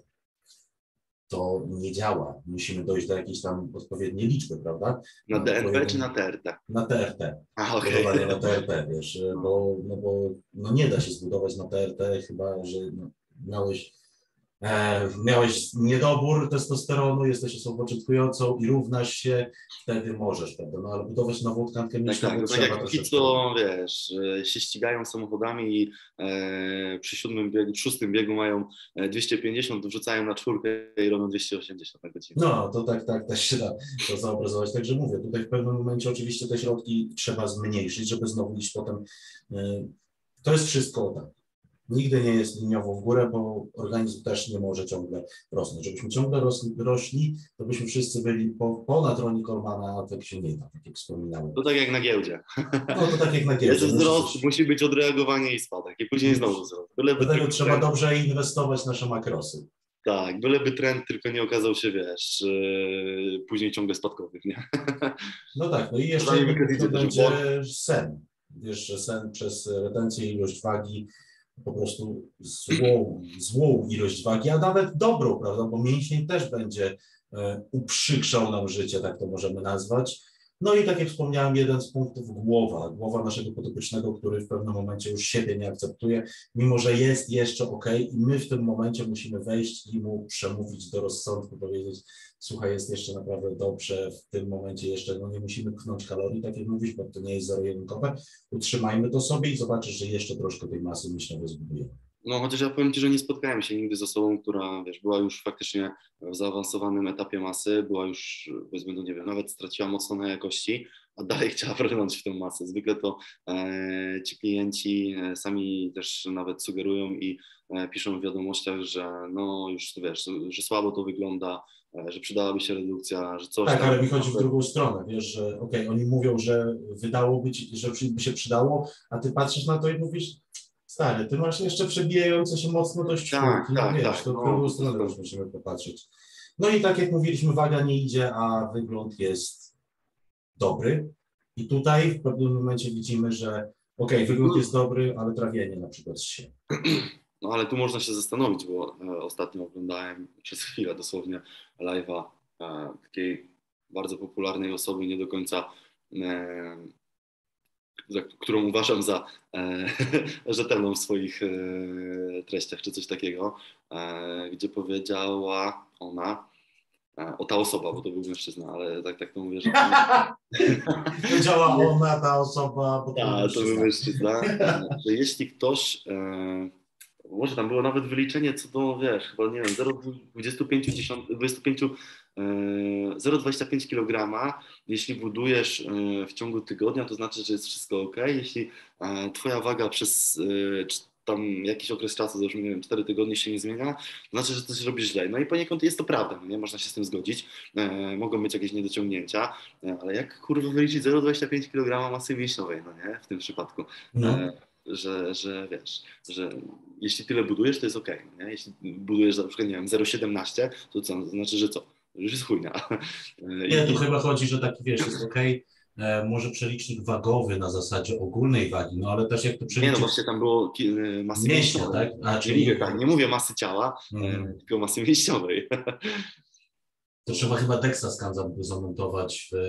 to nie działa. Musimy dojść do jakiejś tam odpowiedniej liczby, prawda? Na D N P jeden... czy na T R T? Na T R T. A, okay. Budowanie na T R T, wiesz, bo, no bo no nie da się zbudować na T R T, chyba że no, miałeś, e, miałeś niedobór testosteronu, jesteś osobą początkującą i równasz się, wtedy możesz, prawda? No ale budować nową tkankę mięśniową tak, tak, trzeba tak jak ci, co wiesz, się ścigają samochodami i e, przy siódmym biegu, szóstym biegu mają dwieście pięćdziesiąt, wrzucają na czwórkę i robią dwieście osiemdziesiąt na godzinę. No, to tak, tak też się da to zaobrazować. Także mówię, tutaj w pewnym momencie oczywiście te środki trzeba zmniejszyć, żeby znowu iść potem. Y, to jest wszystko tak. Nigdy nie jest liniowo w górę, bo organizm też nie może ciągle rosnąć. Żebyśmy ciągle rosli, rośli, to byśmy wszyscy byli po, ponad Ronnie Colemana, a tak się nie da, tak jak wspominałem. To tak jak na giełdzie. No to tak jak na giełdzie. Jest wzrost, coś... musi być odreagowanie i spadek i później znowu wzrost. Dlatego trzeba dobrze inwestować w nasze makrosy. Tak, byleby trend tylko nie okazał się, wiesz, yy, później ciągle spadkowy, nie? No tak, no i jeszcze Czasami jednym wykres idzie punktem też w bok. będzie sen. Wiesz, że sen przez retencję, ilość wagi, po prostu złą, złą ilość wagi, a nawet dobrą, prawda, bo mięsień też będzie e, uprzykrzał nam życie, tak to możemy nazwać. No i tak jak wspomniałem, jeden z punktów głowa, głowa naszego podopiecznego, który w pewnym momencie już siebie nie akceptuje, mimo że jest jeszcze ok, i my w tym momencie musimy wejść i mu przemówić do rozsądku, powiedzieć: słuchaj, jest jeszcze naprawdę dobrze, w tym momencie jeszcze no nie musimy pchnąć kalorii, tak jak mówisz, bo to nie jest zero-jedynkowe, utrzymajmy to sobie i zobaczysz, że jeszcze troszkę tej masy mięśniowej zbudujemy. No chociaż ja powiem Ci, że nie spotkałem się nigdy z osobą, która, wiesz, była już faktycznie w zaawansowanym etapie masy, była już, powiedzmy, no nie wiem, nawet straciła mocno na jakości, a dalej chciała brnąć w tę masę. Zwykle to e, ci klienci e, sami też nawet sugerują i e, piszą w wiadomościach, że no już, wiesz, że słabo to wygląda, e, że przydałaby się redukcja, że coś Tak, tam. ale mi chodzi w drugą stronę, wiesz, że okej, oni mówią, że wydałoby ci, że by się przydało, a ty patrzysz na to i mówisz: stary, ty masz jeszcze przebijające się mocno dość Tak, czwórki, no tak, wiesz, tak. to w No, drugą to stronę to- też musimy popatrzeć. No i tak jak mówiliśmy, waga nie idzie, a wygląd jest dobry. I tutaj w pewnym momencie widzimy, że okej, wygląd jest dobry, ale trawienie na przykład się. No ale tu można się zastanowić, bo e, ostatnio oglądałem przez chwilę dosłownie live'a e, takiej bardzo popularnej osoby, nie do końca, e, za, którą uważam za e, rzetelną w swoich e, treściach, czy coś takiego, e, gdzie powiedziała ona, e, o ta osoba, bo to był mężczyzna, ale tak, tak to mówię, że... Powiedziała ona, ta osoba, bo to Tak, to był mężczyzna. mężczyzna, e, że jeśli ktoś... E, może tam było nawet wyliczenie co do, wiesz, chyba nie wiem, zero przecinek dwadzieścia pięć, dwadzieścia pięć, zero przecinek dwadzieścia pięć kilograma, jeśli budujesz e, w ciągu tygodnia, to znaczy, że jest wszystko ok. Jeśli e, twoja waga przez e, czy tam jakiś okres czasu, załóżmy, nie wiem, cztery tygodnie się nie zmienia, to znaczy, że coś robisz źle. No i poniekąd jest to prawda, no nie? Można się z tym zgodzić. E, mogą być jakieś niedociągnięcia, e, ale jak kurwa wyliczyć zero przecinek dwadzieścia pięć kilograma masy mięśniowej, no nie? W tym przypadku. No. E, że, że wiesz, że jeśli tyle budujesz, to jest okej, okay, nie? Jeśli budujesz na przykład, nie wiem, zero przecinek siedemnaście, to co? To znaczy, że co? Już jest chujnia. Nie, tu chyba chodzi, że taki, wiesz, jest okej, e, może przelicznik wagowy na zasadzie ogólnej wagi, no ale też jak to Nie, no przeliczyć właśnie tam było ki- masy mięśnia, mięśniowej. tak? A, Nie czyli mówię tak, nie mówię masy ciała, mm, tylko masy mięśniowej. to trzeba chyba Dexascan zamontować w,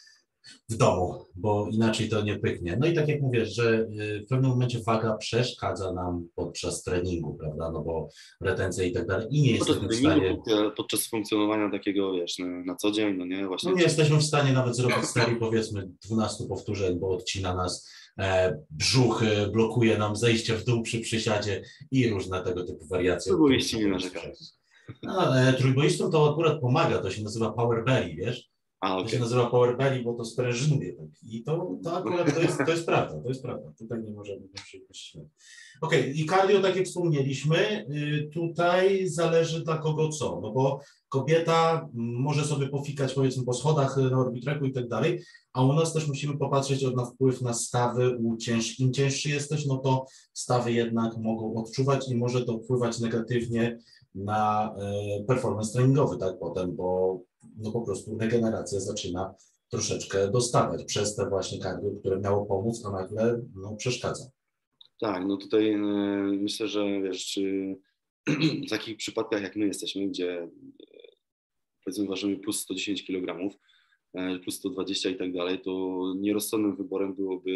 w domu, bo inaczej to nie pyknie. No i tak jak mówię, że y, w pewnym momencie waga przeszkadza nam podczas treningu, prawda, no bo retencja i tak dalej i nie Podczas jesteśmy w treningu, stanie, podczas funkcjonowania takiego, wiesz, na, na co dzień, no nie, właśnie. no nie jesteśmy w stanie nawet zrobić serii powiedzmy dwunastu powtórzeń, bo odcina nas e, brzuch, e, blokuje nam zejście w dół przy przysiadzie i różne tego typu wariacje. Trójboiści nie narzekają. No, e, trójboistom to akurat pomaga, to się nazywa power belly, wiesz? A, To okej. się nazywa power belly, bo to sprężynuje. Tak. I to, to akurat to jest, to jest prawda, to jest prawda. Tutaj nie możemy się śmiać. Okej, i cardio, tak jak wspomnieliśmy, y, tutaj zależy dla kogo co, no bo kobieta może sobie pofikać powiedzmy po schodach na orbitreku i tak dalej, a u nas też musimy popatrzeć na wpływ na stawy. U cięż, Im cięższy jesteś, no to stawy jednak mogą odczuwać i może to wpływać negatywnie na y, performance treningowy, tak potem, bo no po prostu regeneracja zaczyna troszeczkę dostawać przez te właśnie cardio, które miało pomóc, a nagle no, przeszkadza. Tak, no tutaj e, myślę, że wiesz, czy w takich przypadkach jak my jesteśmy, gdzie e, powiedzmy ważymy plus sto dziesięć kilogramów, e, plus sto dwadzieścia i tak dalej, to nierozsądnym wyborem byłoby,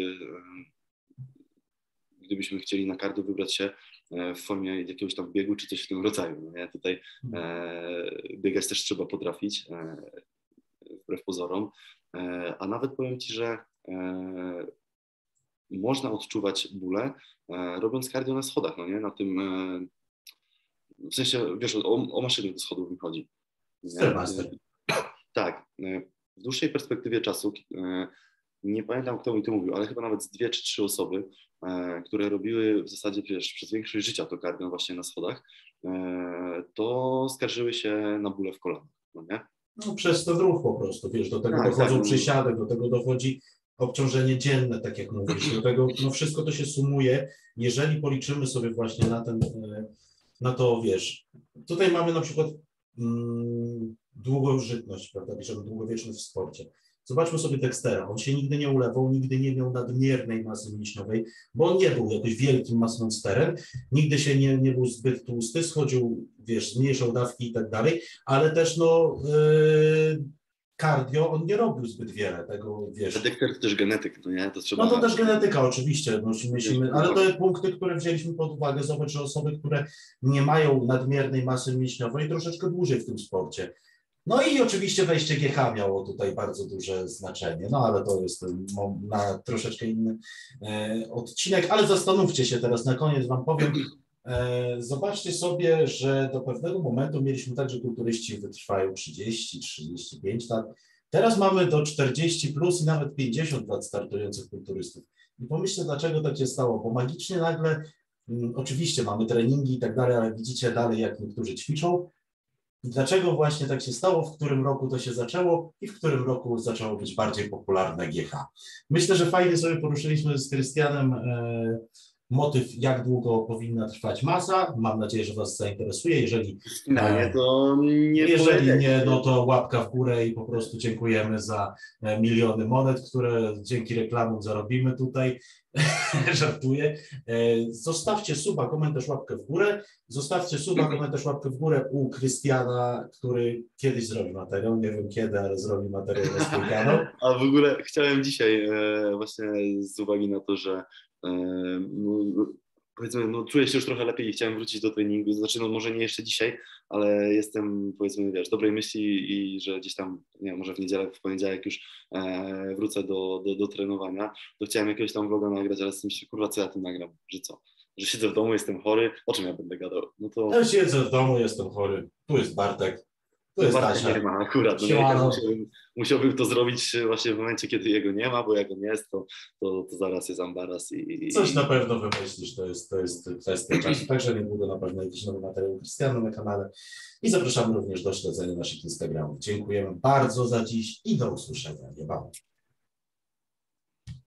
e, gdybyśmy chcieli na cardio wybrać się e, w formie jakiegoś tam biegu czy coś w tym rodzaju. No nie? Tutaj e, biegać też trzeba potrafić, e, wbrew pozorom, e, a nawet powiem Ci, że e, można odczuwać bóle, e, robiąc cardio na schodach, no nie? Na tym, e, w sensie, wiesz, o, o maszyny do schodów mi chodzi. Stairmaster. Tak. E, w dłuższej perspektywie czasu, e, nie pamiętam kto mi to mówił, ale chyba nawet z dwie czy trzy osoby, e, które robiły w zasadzie, wiesz, przez większość życia to cardio właśnie na schodach, e, to skarżyły się na bóle w kolanach, no nie? No, przez ten ruch po prostu, wiesz, do tego Tak, dochodzą tak. przysiady, do tego dochodzi obciążenie dzienne, tak jak mówisz, do tego, no wszystko to się sumuje. Jeżeli policzymy sobie właśnie na ten, no to wiesz, tutaj mamy na przykład mm, długożytność, prawda, piszemy długowieczność w sporcie. Zobaczmy sobie Dextera, on się nigdy nie ulewał, nigdy nie miał nadmiernej masy mięśniowej, bo on nie był jakoś wielkim masmonsterem, nigdy się nie, nie był zbyt tłusty, schodził, wiesz, zmniejszał dawki i tak dalej, ale też no yy, cardio on nie robił zbyt wiele tego, wiesz. Dexter to też genetyk, no nie? To trzeba... No to też genetyka oczywiście, musimy, musimy, ale to jest punkty, które wzięliśmy pod uwagę. Zobacz, że osoby, które nie mają nadmiernej masy mięśniowej, troszeczkę dłużej w tym sporcie. No i oczywiście wejście G H miało tutaj bardzo duże znaczenie, no ale to jest na troszeczkę inny e, odcinek, ale zastanówcie się teraz, na koniec wam powiem, e, zobaczcie sobie, że do pewnego momentu mieliśmy tak, że kulturyści wytrwają trzydzieści trzydzieści pięć lat, teraz mamy do czterdzieści plus i nawet pięćdziesiąt lat startujących kulturystów. I pomyślcie, dlaczego tak się stało, bo magicznie nagle, m, oczywiście mamy treningi i tak dalej, ale widzicie dalej, jak niektórzy ćwiczą. I dlaczego właśnie tak się stało, w którym roku to się zaczęło i w którym roku zaczęło być bardziej popularne G H. Myślę, że fajnie sobie poruszyliśmy z Krystianem e, motyw, jak długo powinna trwać masa. Mam nadzieję, że Was zainteresuje. Jeżeli Finalnie to nie Jeżeli nie, no to łapka w górę i po prostu dziękujemy za e, miliony monet, które dzięki reklamom zarobimy tutaj. Żartuję. E, Zostawcie suba, komentarz, łapkę w górę. Zostawcie suba, komentarz, łapkę w górę u Krystiana, który kiedyś zrobi materiał. Nie wiem kiedy, ale zrobi materiał na swój kanał. A w ogóle chciałem dzisiaj e, właśnie z uwagi na to, że e, no, powiedzmy, no, czuję się już trochę lepiej i chciałem wrócić do treningu. Znaczy, no może nie jeszcze dzisiaj, ale jestem, powiedzmy, wiesz, dobrej myśli i że gdzieś tam, nie wiem, może w niedzielę, w poniedziałek już e, wrócę do, do, do trenowania. To chciałem jakiegoś tam vloga nagrać, ale z tym się, kurwa, co ja tym nagram? Że co? Że siedzę w domu, jestem chory, o czym ja będę gadał? No to... Ja siedzę w domu, jestem chory. Tu jest Bartek. To jest Bartek nie ma akurat, no nie, tak musiałbym, musiałbym to zrobić właśnie w momencie, kiedy jego nie ma, bo jak on jest, to, to, to zaraz jest ambaras i... Coś na pewno wymyślisz, to jest, to jest kwestia czasu. Także niedługo na pewno jakiś nowy materiał Krystiana na kanale i zapraszamy również do śledzenia naszych Instagramów. Dziękujemy bardzo za dziś i do usłyszenia niebawem.